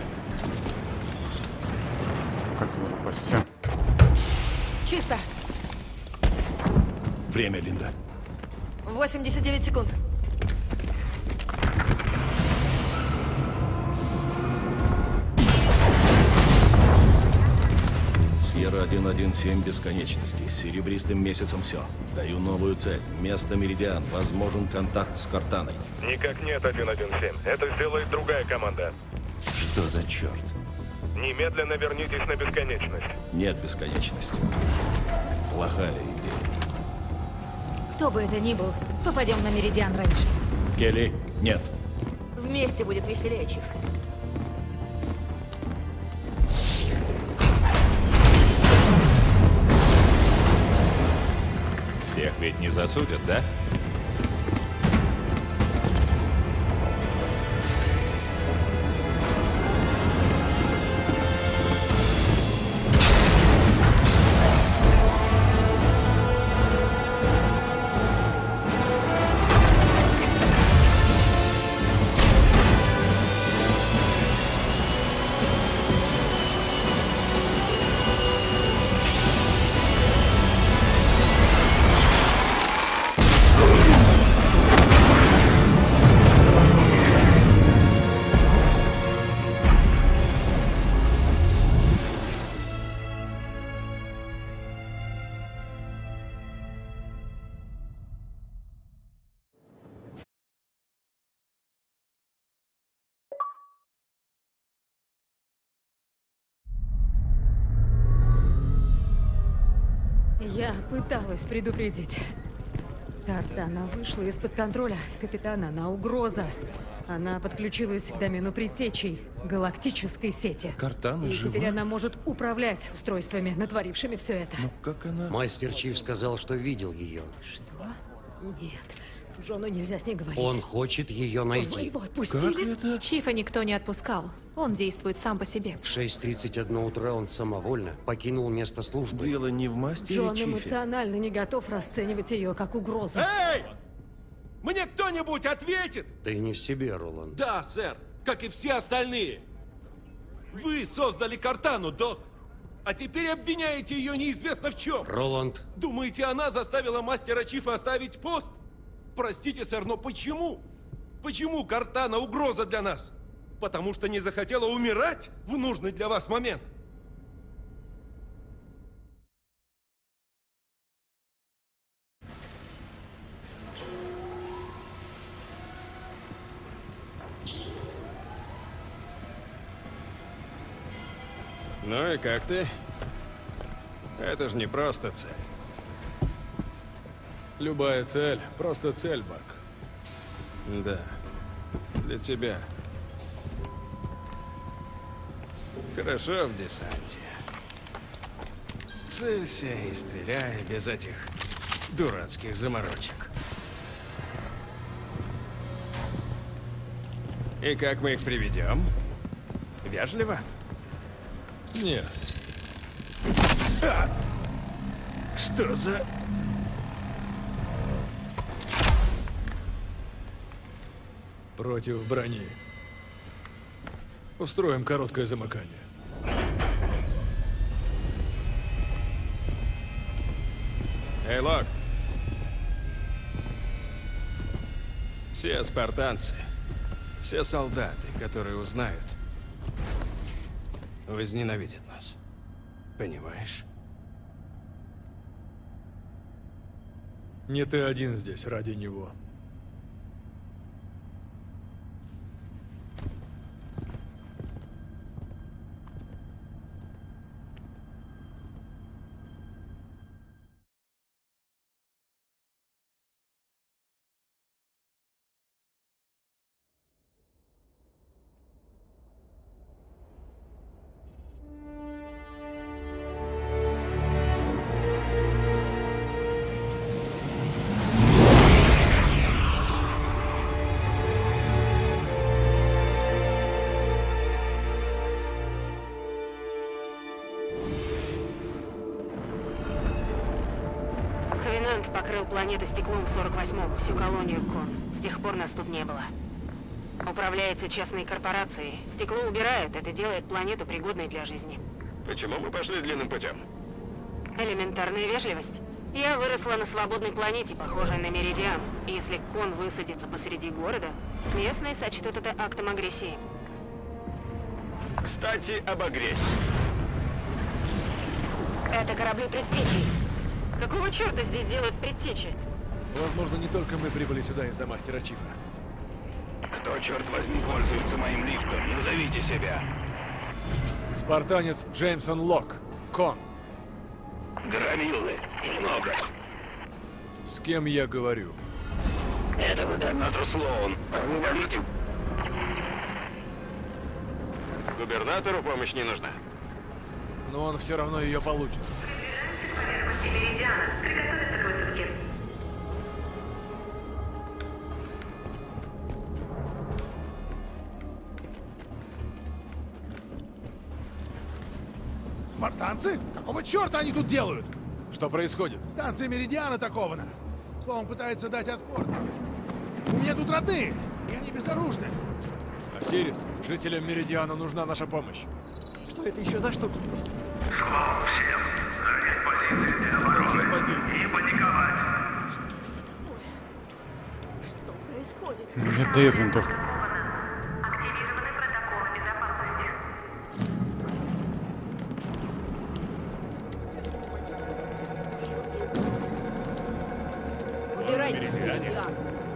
S1: Как туда попасть? Все.
S10: Чисто.
S4: Время, Линда.
S10: 89 секунд.
S4: Сьерра 117 бесконечности. С серебристым месяцем все. Даю новую цель. Место Меридиан. Возможен контакт с Картаной.
S11: Никак нет, 117. Это сделает другая команда.
S4: Что за черт?
S11: Немедленно вернитесь на бесконечность.
S4: Нет бесконечности. Плохая идея.
S10: Кто бы это ни был, попадем на Меридиан раньше.
S4: Келли, нет.
S10: Вместе будет веселее, Чиф.
S5: Всех ведь не засудят, да?
S8: Я пыталась предупредить. Картана вышла из-под контроля капитана, она угроза. Она подключилась к домену предтечей галактической сети.
S4: Картана
S8: И
S4: жива?
S8: теперь она может управлять устройствами, натворившими все это.
S4: Ну как она?
S12: Мастер Чиф сказал, что видел ее.
S8: Что? Нет. Джону нельзя с ней говорить.
S12: Он хочет ее найти.
S8: Вы его отпустили?
S10: Чифа никто не отпускал. Он действует сам по себе.
S12: В 6:31 утра он самовольно покинул место службы.
S4: Дело не в мастере
S8: Джон
S4: Чифе.
S8: эмоционально не готов расценивать ее как угрозу.
S13: Эй! Мне кто-нибудь ответит?
S12: Ты не в себе, Роланд.
S13: Да, сэр, как и все остальные. Вы создали Картану, Док. А теперь обвиняете ее неизвестно в чем.
S12: Роланд.
S13: Думаете, она заставила мастера Чифа оставить пост? Простите, сэр, но почему? Почему Картана угроза для нас? Потому что не захотела умирать в нужный для вас момент.
S14: Ну и как ты? Это же не просто цель.
S15: Любая цель, просто цель, Бак.
S14: Да, для тебя. Хорошо в десанте. Целься и стреляй без этих дурацких заморочек. И как мы их приведем? Вежливо?
S15: Нет.
S14: Что за...
S15: Против брони. Устроим короткое замыкание.
S14: Эй, Лок. Все спартанцы, все солдаты, которые узнают, возненавидят нас. Понимаешь?
S15: Не ты один здесь ради него.
S16: Гигант покрыл планету стеклом в 48-м, всю колонию Кон. С тех пор нас тут не было. Управляется частной корпорацией. Стекло убирают, это делает планету пригодной для жизни.
S14: Почему мы пошли длинным путем?
S16: Элементарная вежливость. Я выросла на свободной планете, похожей на Меридиан. Если Кон высадится посреди города, местные сочтут это актом агрессии.
S14: Кстати, об агрессии.
S16: Это корабли предтечей. Какого черта здесь делают предтечи?
S15: Возможно, не только мы прибыли сюда из-за мастера Чифа.
S5: Кто, черт возьми, пользуется моим лифтом? Назовите себя.
S15: Спартанец Джеймсон Лок. Кон.
S5: Громилы. Много.
S15: С кем я говорю?
S5: Это губернатор Слоун. Говорите.
S14: Губернатору помощь не нужна.
S15: Но он все равно ее получит.
S17: Спартанцы? Какого черта они тут делают?
S15: Что происходит?
S17: Станция Меридиан атакована. Словом, пытается дать отпор. У меня тут родные, и они безоружны.
S15: Осирис, жителям Меридиана нужна наша помощь.
S18: Что это еще за штуки?
S19: Слава всем! Занять позиции обороны и паниковать!
S18: Что происходит?
S1: Не отдает винтовку.
S7: Активированы протоколы безопасности.
S8: Убирайтесь, Меридиан.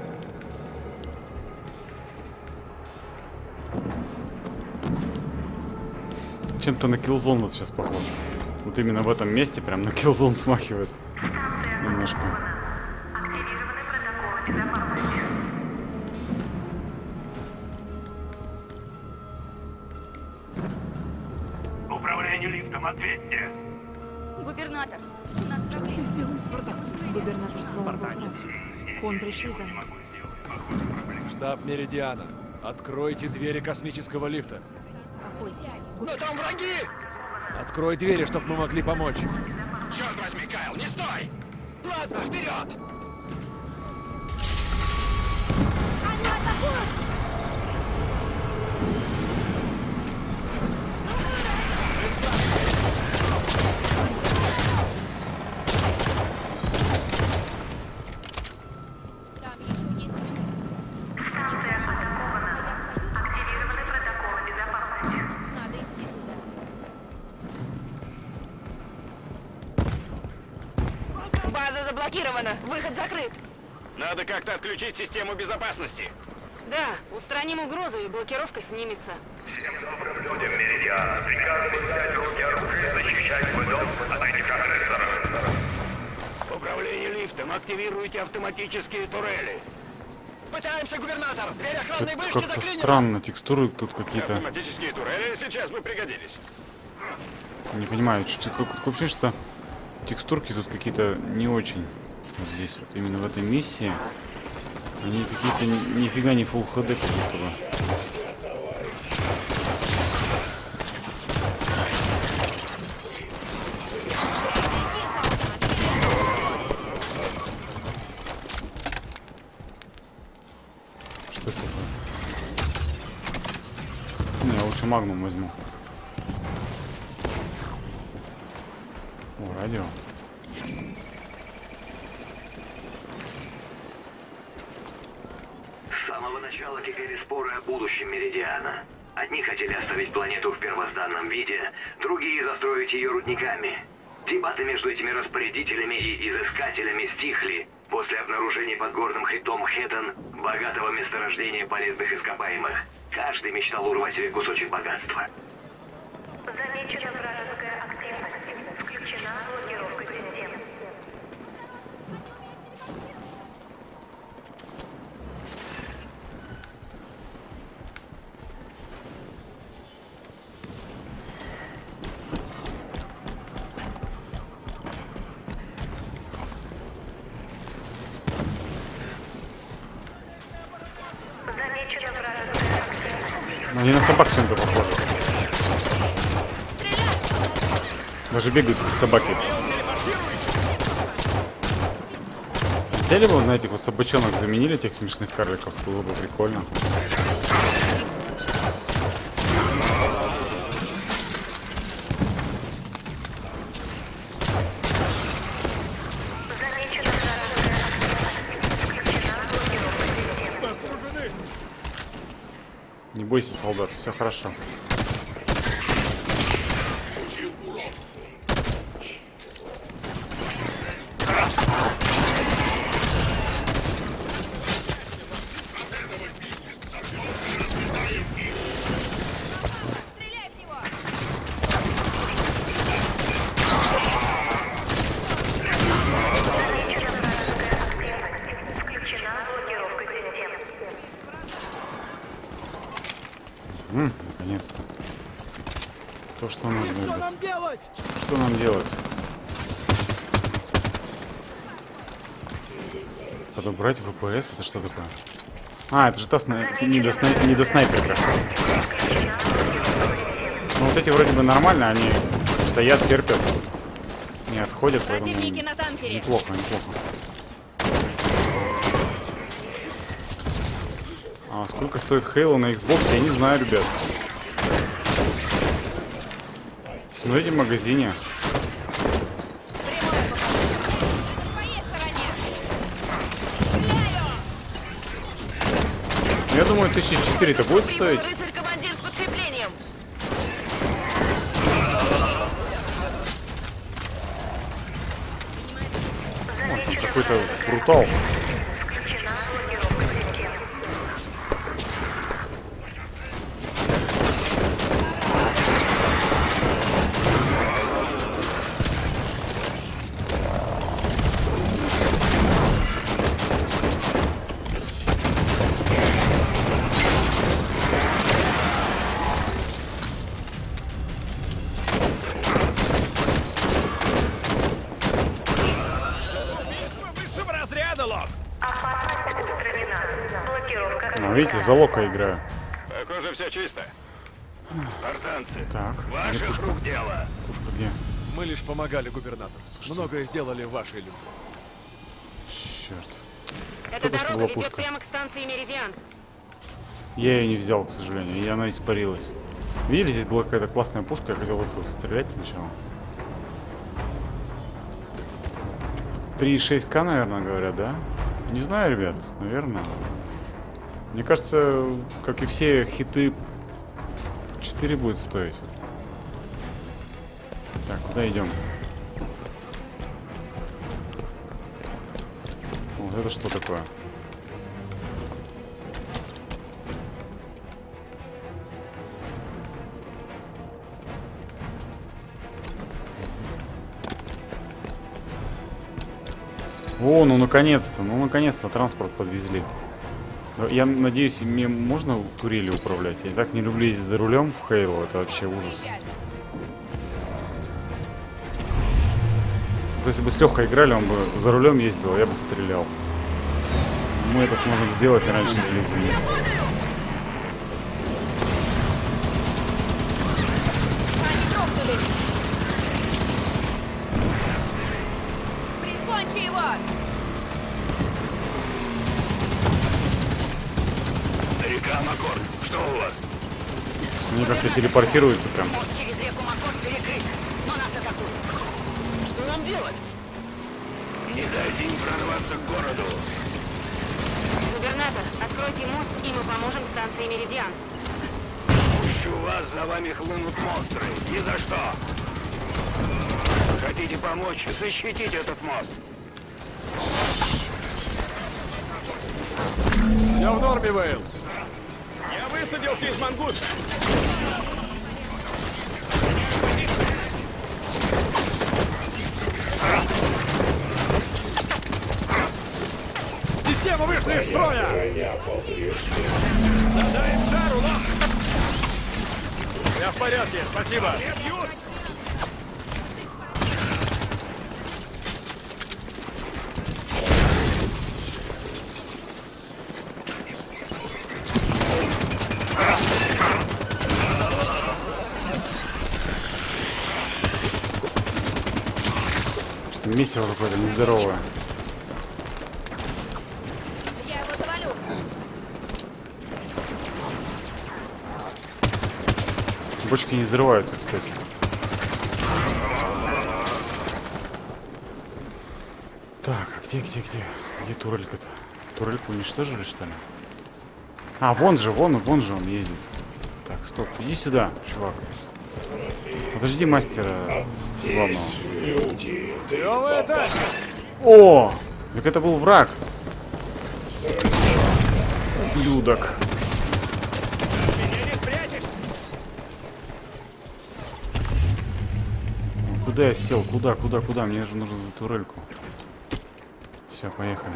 S1: Чем-то на Killzone вот сейчас похож. Вот именно в этом месте прям на Killzone смахивает. Немножко.
S7: Активированы протоколы безопасности.
S19: Управлению лифтом, ответьте!
S10: Губернатор, у нас проблемы.
S8: Губернатор Слоун. Кон пришли за ним.
S15: Штаб Меридиана. Откройте двери космического лифта.
S18: Но там враги!
S15: Открой двери, чтобы мы могли помочь.
S14: Черт возьми, Кайл, не стой!
S18: Ладно, вперед!
S6: Они атакуют!
S7: Там еще есть люди. Станция атакована. Активированы протоколы безопасности. Надо идти туда.
S16: База заблокирована. Выход закрыт.
S14: Надо как-то отключить систему безопасности.
S16: Да, устраним угрозу, и блокировка снимется.
S19: Всем добрым людям Меридиана приказываю взять в руки оружие и защищать свой дом от этих агрессоров.
S5: Управление лифтом. Активируйте автоматические турели.
S18: Пытаемся, губернатор! Дверь охранной вышки
S1: Как-то
S18: заклинила!
S1: странно, текстуры тут какие-то.
S14: Автоматические турели сейчас бы пригодились.
S1: Не понимаю, такое ощущение, что текстурки тут какие-то не очень. Вот здесь вот именно в этой миссии. Они какие-то нифига не Full HD как будто бы. Что это такое? Не, я лучше магнум возьму. О, радио.
S3: С самого начала кипели споры о будущем Меридиана. Одни хотели оставить планету в первозданном виде, другие застроить ее рудниками. Дебаты между этими распорядителями и изыскателями стихли после обнаружения под горным хребтом Хэттон богатого месторождения полезных ископаемых. Каждый мечтал урвать себе кусочек богатства.
S7: Замечена вражеская активность. Включена блокировка систем. Замечена вражеская активность.
S1: Они на собак чем-то похожи. Даже бегают как собаки. Взяли бы, на этих вот собачонок, заменили этих смешных карликов, было бы прикольно. Не бойся, солдат, все хорошо. Наконец-то. То, что нужно.
S18: Что нам делать?
S1: Что нам делать? Подобрать ВПС, это что такое? А, это же та недоснайперка. Ну вот эти вроде бы нормально, они стоят, терпят, не отходят, поэтому неплохо, неплохо. А сколько стоит Halo на Xbox, я не знаю, ребят. Смотрите в магазине. Я думаю, 1004-то будет стоить. Вот там какой-то брутал. Видите, за лока играю.
S5: Похоже, все чисто. Спартанцы,
S1: так,
S5: ваших рук дело.
S1: Пушка где?
S15: Мы лишь помогали губернатору. Многое сделали ваши люди.
S1: Черт.
S16: Эта
S1: Только что
S16: дорога
S1: была
S16: ведет
S1: пушка.
S16: прямо к станции Меридиан.
S1: Я ее не взял, к сожалению, и она испарилась. Видели, здесь была какая-то классная пушка, я хотел эту стрелять сначала. 3,6К, наверное, говорят, да? Не знаю, ребят, наверное. Мне кажется, как и все хиты, 4 будет стоить. Так, куда идем? Вот это что такое? О, ну наконец-то транспорт подвезли. Я надеюсь, мне можно турели управлять? Я так не люблю ездить за рулем в Halo, это вообще ужас. Вот если бы с Лехой играли, он бы за рулем ездил, а я бы стрелял. Мы это сможем сделать и раньше вместе.
S7: Прикончи его!
S5: Река Маккорд, что у вас?
S1: Они как-то телепортируются прям.
S18: Мост через реку Маккорд перекрыт, но нас атакуют. Что нам делать?
S5: Не дайте им прорваться к городу.
S16: Губернатор, откройте мост, и мы поможем станции Меридиан.
S5: Пущу вас, за вами хлынут монстры. Ни за что. Хотите помочь? Защитите этот мост.
S15: Я в норме, Вейл.
S13: Я высадился из мангуста.
S15: Система вышла из строя!
S13: Дай им жару, но...
S15: Я в порядке, спасибо.
S1: Месиво какое-то нездоровое. Бочки не взрываются, кстати. Так, а где? Где турелька-то? Турельку уничтожили, что ли? А, вон же он ездит. Так, стоп, иди сюда, чувак. Подожди мастера главного. О! Так это был враг. Ублюдок. Куда я сел? Куда? Мне же нужно за турельку. Все, поехали.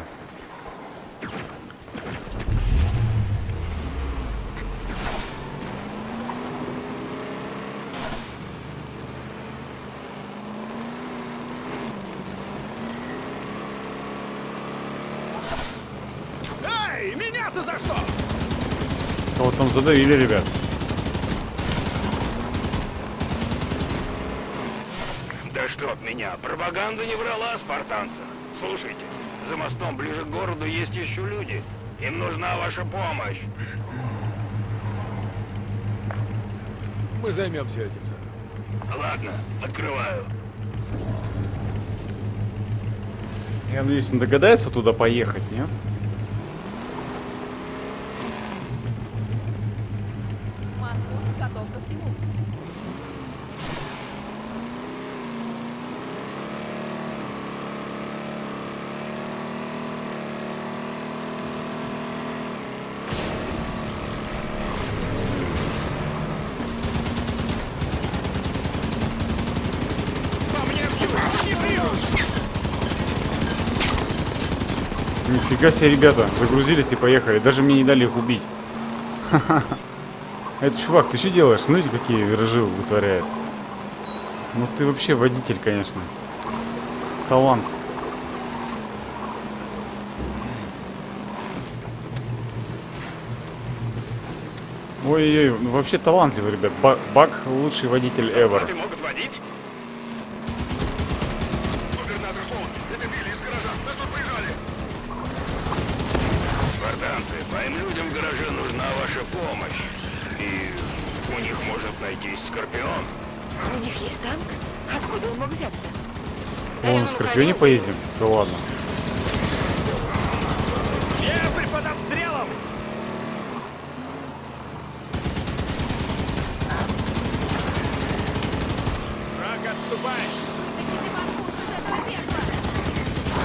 S13: Эй, меня-то за что?
S1: Кого-то там задавили, ребят.
S5: Да чтоб меня, пропаганда не врала о спартанцах. Слушайте, за мостом ближе к городу есть еще люди. Им нужна ваша помощь.
S15: Мы займемся этим, сэр.
S5: Ладно, открываю.
S1: Я надеюсь, он догадается туда поехать, нет?
S7: Манпост готов ко всему.
S1: Нифига себе, ребята, загрузились и поехали. Даже мне не дали их убить. Это чувак, ты что делаешь? Смотрите, какие виражи вытворяет. Ну ты вообще водитель, конечно. Талант. Ой-ой-ой, ну вообще талантливый, ребят. Бак лучший водитель ever.
S5: Могут водить?
S19: Губернатор Слоун, это Билли из гаража. Нас тут прижали.
S5: Спартанцы, моим людям в гараже нужна ваша помощь. И у них может найтись Скорпион.
S2: У них есть танк? Откуда он мог взяться?
S1: О, на Скорпионе поездим? Да ладно.
S13: Вепрь под обстрелом! Враг, отступай!
S7: Вытащите манпост из этого пекла.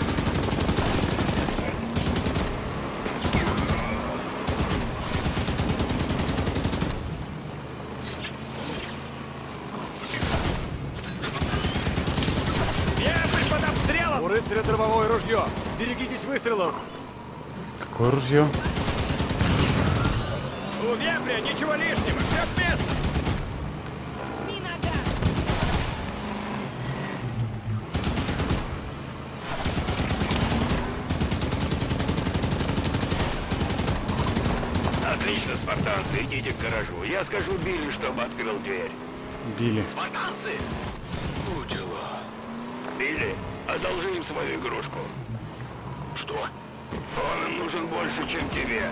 S13: Вепрь под обстрелом!
S15: У рыцаря дробовое ружье. Берегитесь выстрелов.
S1: Какое ружье?
S13: У вепря ничего лишнего, все к месту!
S7: Жми на газ.
S5: Отлично, спартанцы, идите к гаражу. Я скажу Билли, чтобы открыл дверь.
S1: Билли.
S5: Спартанцы! Ну дела. Билли, одолжи им свою игрушку. Что? Он им нужен больше, чем тебе.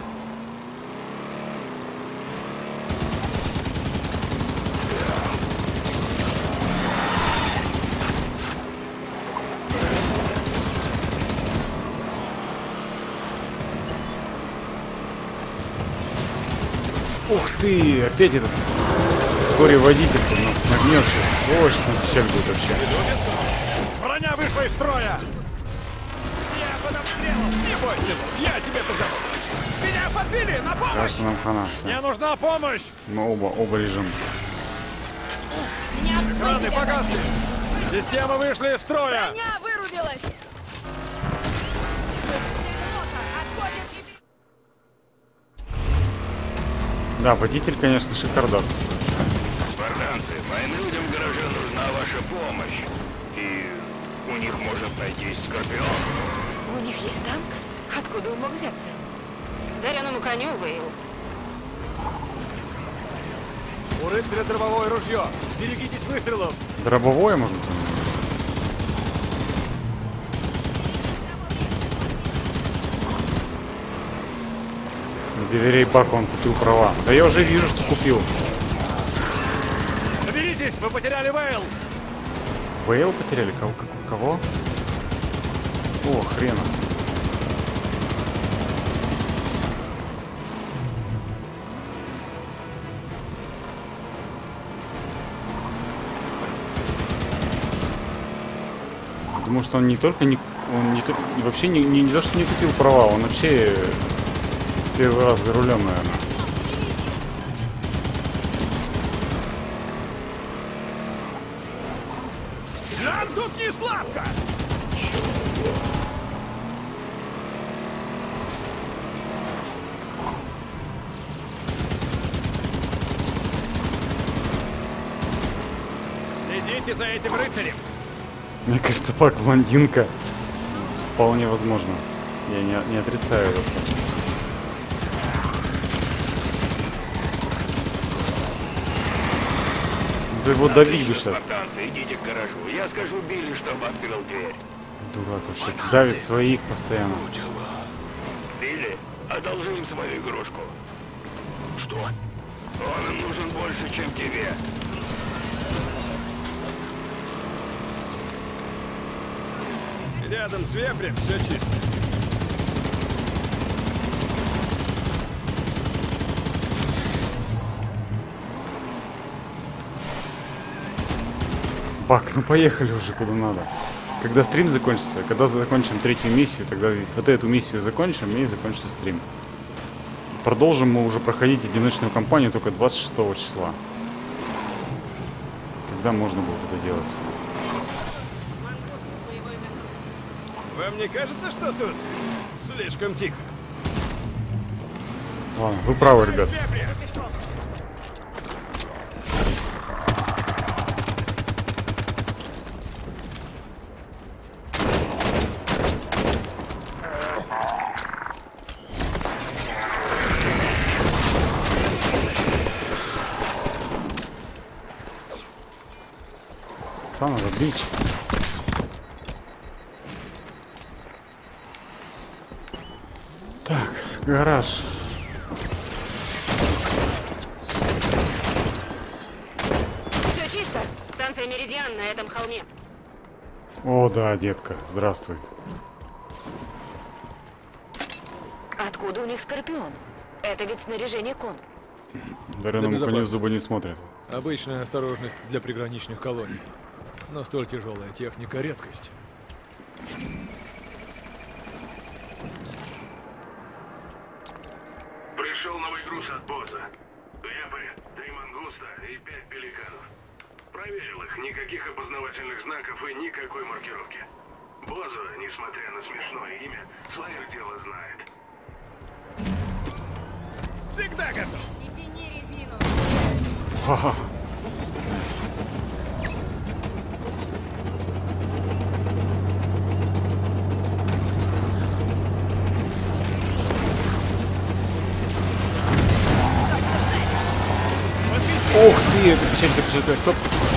S1: Ух ты, опять этот горе-водитель-то нас нагнет сейчас. Ой, что там печаль будет вообще.
S13: Броня вышла из строя! Я под обстрелом! Не бойся, я тебе позову! Меня подбили! На помощь!
S1: Кажется, нам хана.
S13: Мне нужна помощь!
S1: Мы оба лежим.
S13: Экраны погасли! Системы вышли из строя!
S7: Броня вырубилась!
S1: Да, водитель, конечно, шикардас.
S5: Спартанцы, моим людям в гараже нужна ваша помощь. И у них может найтись Скорпион.
S2: У них есть танк? Откуда он мог взяться?
S16: Дареному коню выил.
S15: У рыцаря дробовое ружье. Берегитесь выстрелов.
S1: Дробовое, может быть? Доверяй Баку, он купил права. Да я уже вижу, что купил.
S13: мы потеряли Вейл!
S1: Вейл потеряли? Кого? О, хрена. Думаю, что он не только не... Он не, вообще не то, что не купил права, он вообще первый раз за рулем, наверное.
S13: Нам тут не сладко! Следите за этим рыцарем!
S1: Мне кажется, Пак блондинка. Вполне возможно. Я не отрицаю это. Да его добить бы сейчас.
S5: Спартанцы, идите к гаражу. Я скажу Билли, чтобы открыл дверь.
S1: Дурак вообще. Давит своих постоянно.
S5: Билли, одолжи им свою игрушку. Что? Он им нужен больше, чем тебе.
S13: Рядом с вепрем все чисто.
S1: Пак, ну поехали уже куда надо. Когда стрим закончится, когда закончим третью миссию, тогда вот эту миссию закончим и закончится стрим. Продолжим мы уже проходить одиночную кампанию только 26 числа. Когда можно будет это делать?
S13: Вам не кажется, что тут слишком тихо?
S1: Ладно, вы правы, ребят. Son of a bitch. Так, гараж.
S16: Все чисто. Станция Меридиан на этом холме.
S1: О, да, детка, здравствуй.
S2: Откуда у них Скорпион? Это ведь снаряжение Кон.
S1: Дареному коню зубы не смотрят.
S15: Обычная осторожность для приграничных колоний. Но столь тяжелая техника — редкость.
S19: Пришел новый груз от босса. Вепрь, 3 мангуста и 5 пеликанов. Проверил их, никаких опознавательных знаков и никакой маркировки. Бозо, несмотря на смешное имя, свое дело знает.
S13: Всегда готов.
S7: И тяни резину.
S1: Ха-ха. Ух ты, это печать, стоп.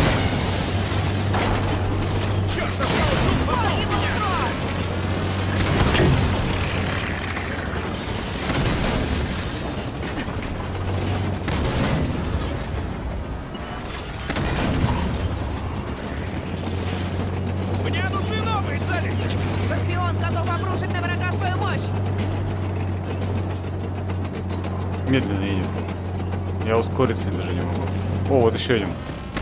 S13: Мне нужны новые цели!
S10: Скорпион готов обрушить на врага свою мощь!
S1: Медленно едет. Я ускориться даже не могу. О, вот еще один.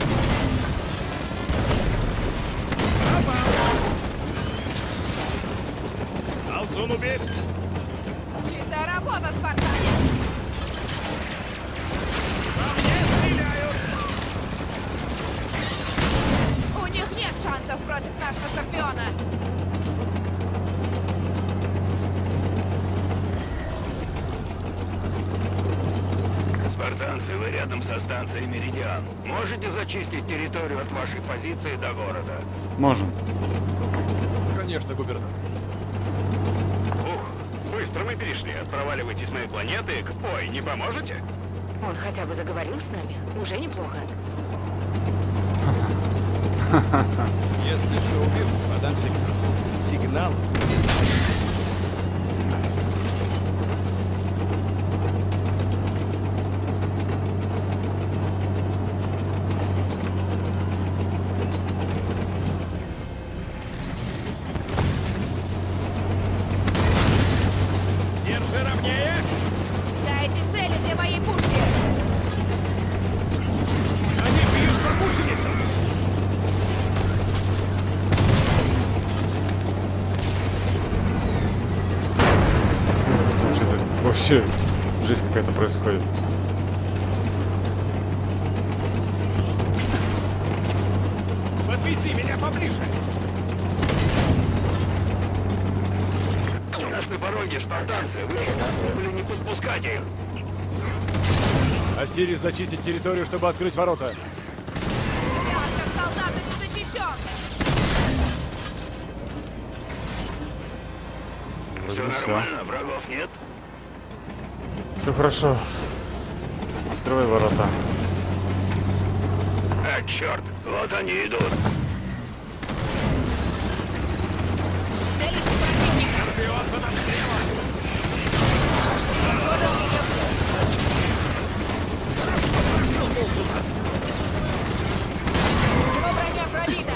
S13: Алзун убит!
S10: Чистая работа, Спартак! У них нет шансов против нашего Скорпиона!
S5: Спартанцы, вы рядом со станцией Меридиан. Можете зачистить территорию от вашей позиции до города?
S1: Можем.
S15: Конечно, губернатор.
S5: Ух, быстро мы перешли. Проваливайте с моей планеты. Ой, не поможете?
S2: Он хотя бы заговорил с нами. Уже неплохо.
S15: Если что увижу, подам сигнал. Сигнал?
S1: вообще жизнь какая-то происходит.
S9: Подвези меня поближе.
S4: У нас на пороге спартанцы. Вы были не подпускать их.
S15: Осирис зачистить территорию, чтобы открыть ворота.
S7: Солдаты не защищен.
S4: Все нормально, врагов нет.
S1: Все хорошо. Открывай ворота.
S4: А, черт, вот они идут.
S7: Его броня пробита.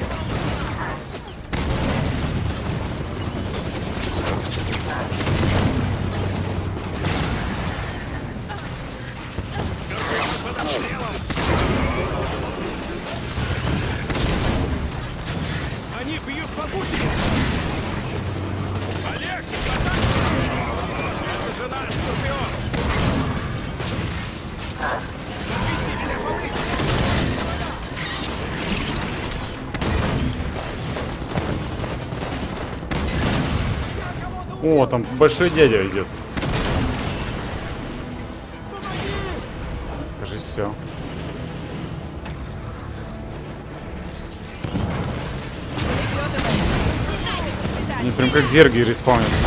S9: Они бьют по гусеницам. Полегче, солдат. Это же наш Скорпион. Подвези меня поближе.
S1: О, там большой дядя идет. Кажись, все. Они прям как зерги респаунятся.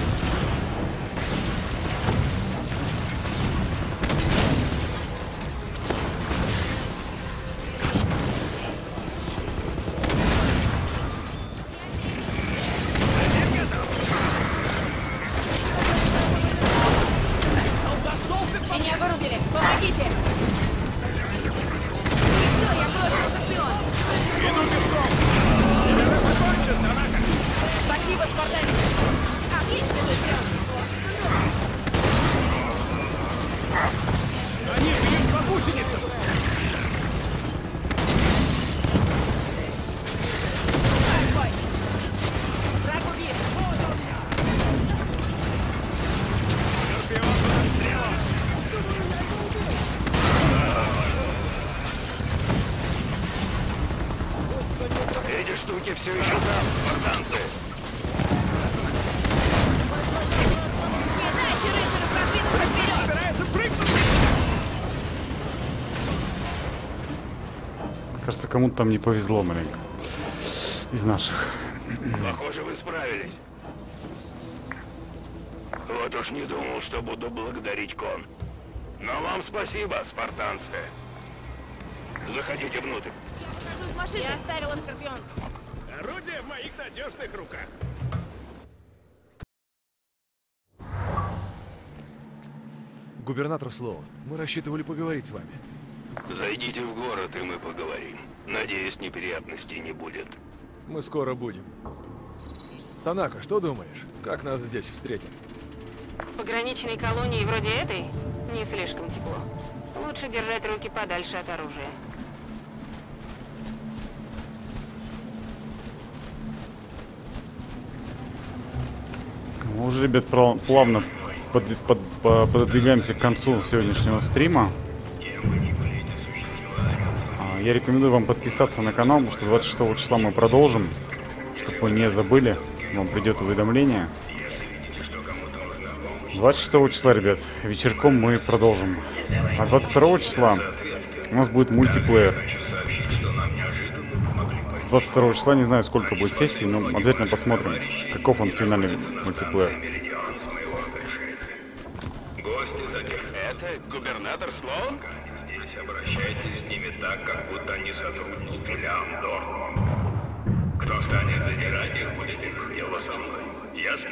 S7: Меня вырубили. Помогите. Все, я брошен, Скорпион.
S9: Иду пешком. Тебе закончен, Танака.
S7: Спасибо, Спартак. Отлично,
S9: Они бьют по гусеницам.
S7: враг убит.
S9: Скорпион под обстрелом.
S4: Эти штуки все еще там, спартанцы.
S7: Не дайте рыцарю продвинуться вперед.
S9: Собирается прыгнуть.
S1: Кажется, кому-то там не повезло маленько. Из наших.
S4: Похоже, вы справились. Вот уж не думал, что буду благодарить Кон. Но вам спасибо, спартанцы. Заходите внутрь.
S7: Я оставила Скорпион.
S9: Орудие в моих надежных руках.
S15: Губернатор Слоун, мы рассчитывали поговорить с вами.
S4: Зайдите в город, и мы поговорим. Надеюсь, неприятностей не будет.
S15: Мы скоро будем. Танака, что думаешь? Как нас здесь встретят?
S16: В пограничной колонии вроде этой не слишком тепло. Лучше держать руки подальше от оружия.
S1: Мы уже, ребят, плавно пододвигаемся к концу сегодняшнего стрима. Я рекомендую вам подписаться на канал, потому что 26 числа мы продолжим. Чтобы вы не забыли, вам придет уведомление. 26 числа, ребят, вечерком мы продолжим. А 22 числа у нас будет мультиплеер. С 22 числа не знаю, сколько будет сессий, но обязательно посмотрим, каков он финальный мультиплеер.
S5: Это губернатор Слоун?
S19: Здесь обращайтесь с ними так, как будто они сотрудники Леандор. Кто станет задирать их, будет их дело со мной. Ясно?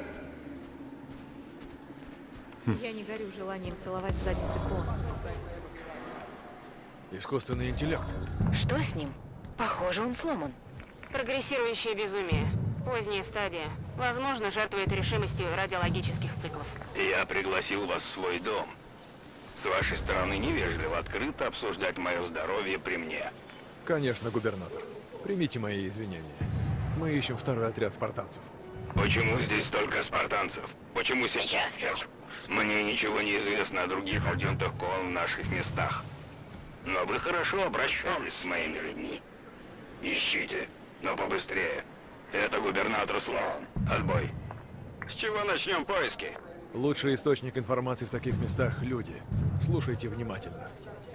S10: Я не горю желанием целовать задницы Кон.
S15: Искусственный интеллект.
S2: Что с ним? Похоже, он сломан.
S16: Прогрессирующее безумие. Поздняя стадия. Возможно, жертвует решимостью радиологических циклов.
S4: Я пригласил вас в свой дом. С вашей стороны невежливо открыто обсуждать мое здоровье при мне.
S15: Конечно, губернатор. Примите мои извинения. Мы ищем второй отряд спартанцев.
S4: Почему здесь столько спартанцев? Почему сейчас?
S5: Мне ничего не известно о других агентах КОН в наших местах. Но вы хорошо обращались с моими людьми. Ищите, но побыстрее. Это губернатор Слоун. Отбой. С чего начнем поиски?
S15: Лучший источник информации в таких местах — люди. Слушайте внимательно.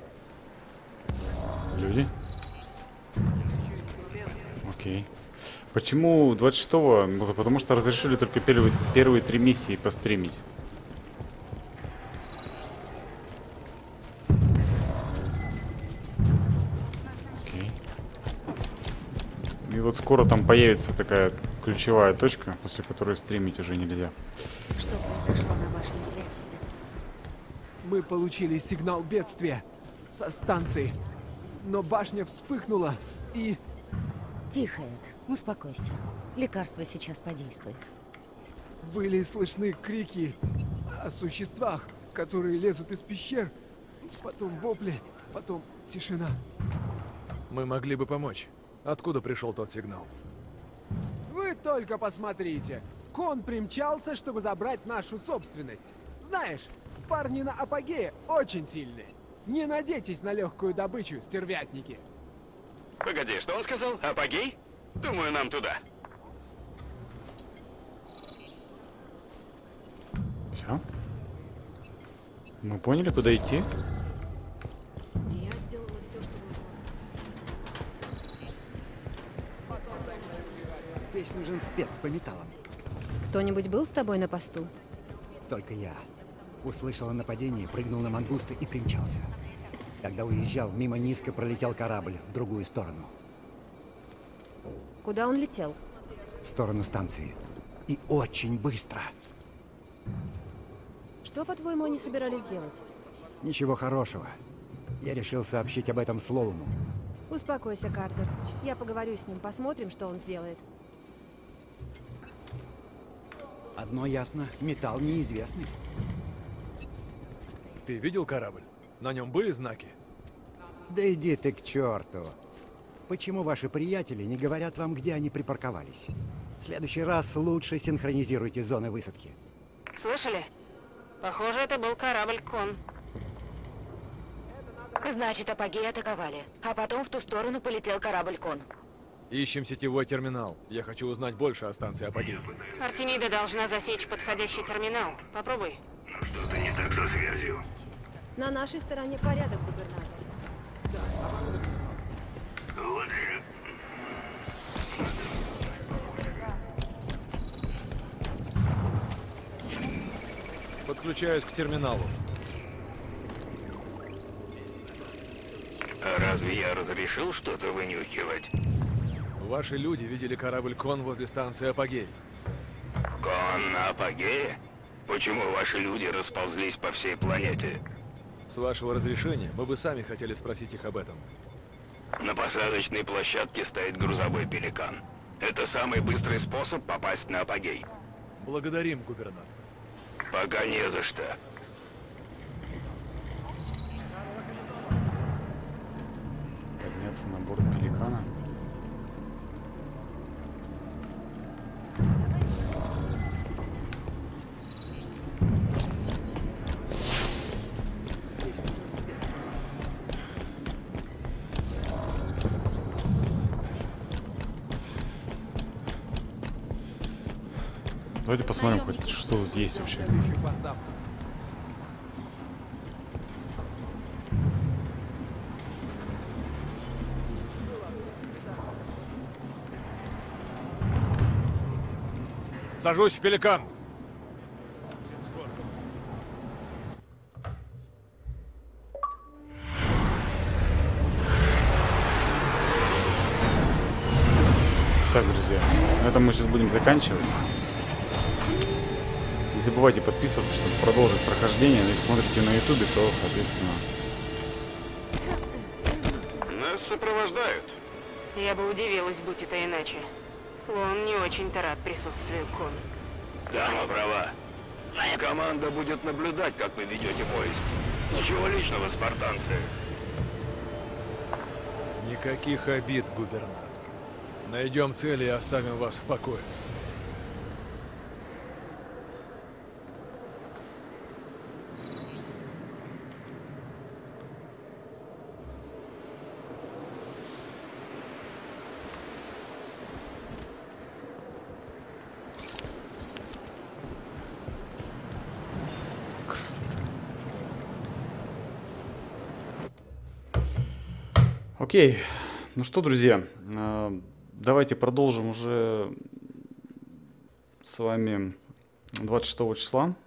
S1: Люди? Окей. Почему 26-го? Ну, потому что разрешили только первые 3 миссии постримить. Окей. И вот скоро там появится такая ключевая точка, после которой стримить уже нельзя.
S2: Что произошло на вашей связи?
S20: Мы получили сигнал бедствия со станции, но башня вспыхнула и...
S21: Тихо, Эд, успокойся. Лекарство сейчас подействует.
S20: Были слышны крики о существах, которые лезут из пещер, потом вопли, потом тишина.
S15: Мы могли бы помочь. Откуда пришел тот сигнал?
S20: Вы только посмотрите. Кон примчался, чтобы забрать нашу собственность. Знаешь, парни на апогее очень сильные. Не надейтесь на легкую добычу, стервятники.
S5: Погоди, что он сказал? Апогей? Думаю, нам туда.
S1: Все? Мы поняли, куда идти?
S8: Я сделала все, что могла.
S18: Здесь нужен спец по металлам.
S10: Кто-нибудь был с тобой на посту?
S18: Только я. Услышал о нападении, прыгнул на мангуста и примчался. Когда уезжал, мимо низко пролетел корабль в другую сторону.
S10: Куда он летел?
S18: В сторону станции. И очень быстро.
S10: Что, по-твоему, они собирались делать?
S18: Ничего хорошего. Я решил сообщить об этом Слоуну.
S10: Успокойся, Картер. Я поговорю с ним, посмотрим, что он сделает.
S18: Одно ясно, металл неизвестный.
S15: Ты видел корабль? На нем были знаки?
S18: Да иди ты к черту. Почему ваши приятели не говорят вам, где они припарковались? В следующий раз лучше синхронизируйте зоны высадки.
S16: Слышали? Похоже, это был корабль КОН.
S2: Значит, апогей атаковали, а потом в ту сторону полетел корабль КОН.
S15: Ищем сетевой терминал. Я хочу узнать больше о станции Апогей.
S16: Артемида должна засечь подходящий терминал. Попробуй.
S19: Что-то не так со связью.
S10: На нашей стороне порядок, губернатор.
S19: Лучше.
S15: Подключаюсь к терминалу.
S5: А разве я разрешил что-то вынюхивать?
S15: Ваши люди видели корабль КОН возле станции Апогей.
S5: КОН на Апогее? Почему ваши люди расползлись по всей планете?
S15: С вашего разрешения, мы бы сами хотели спросить их об этом.
S5: На посадочной площадке стоит грузовой пеликан. Это самый быстрый способ попасть на Апогей.
S15: Благодарим, губернатор.
S5: Пока не за что.
S1: Подняться на борт пеликана. Давайте посмотрим, хоть, что тут есть вообще.
S15: Сажусь в пеликан.
S1: Так, друзья, на этом мы сейчас будем заканчивать. Не забывайте подписываться, чтобы продолжить прохождение. Но если смотрите на ютубе, то, соответственно...
S5: Нас сопровождают.
S16: Я бы удивилась, будь это иначе. Слон не очень-то рад присутствию КОН.
S5: Дама права. Команда будет наблюдать, как вы ведете поезд. Ничего личного, спартанцы.
S15: Никаких обид, губернатор. Найдем цели и оставим вас в покое.
S1: Окей. Ну что, друзья, давайте продолжим уже с вами 26 числа.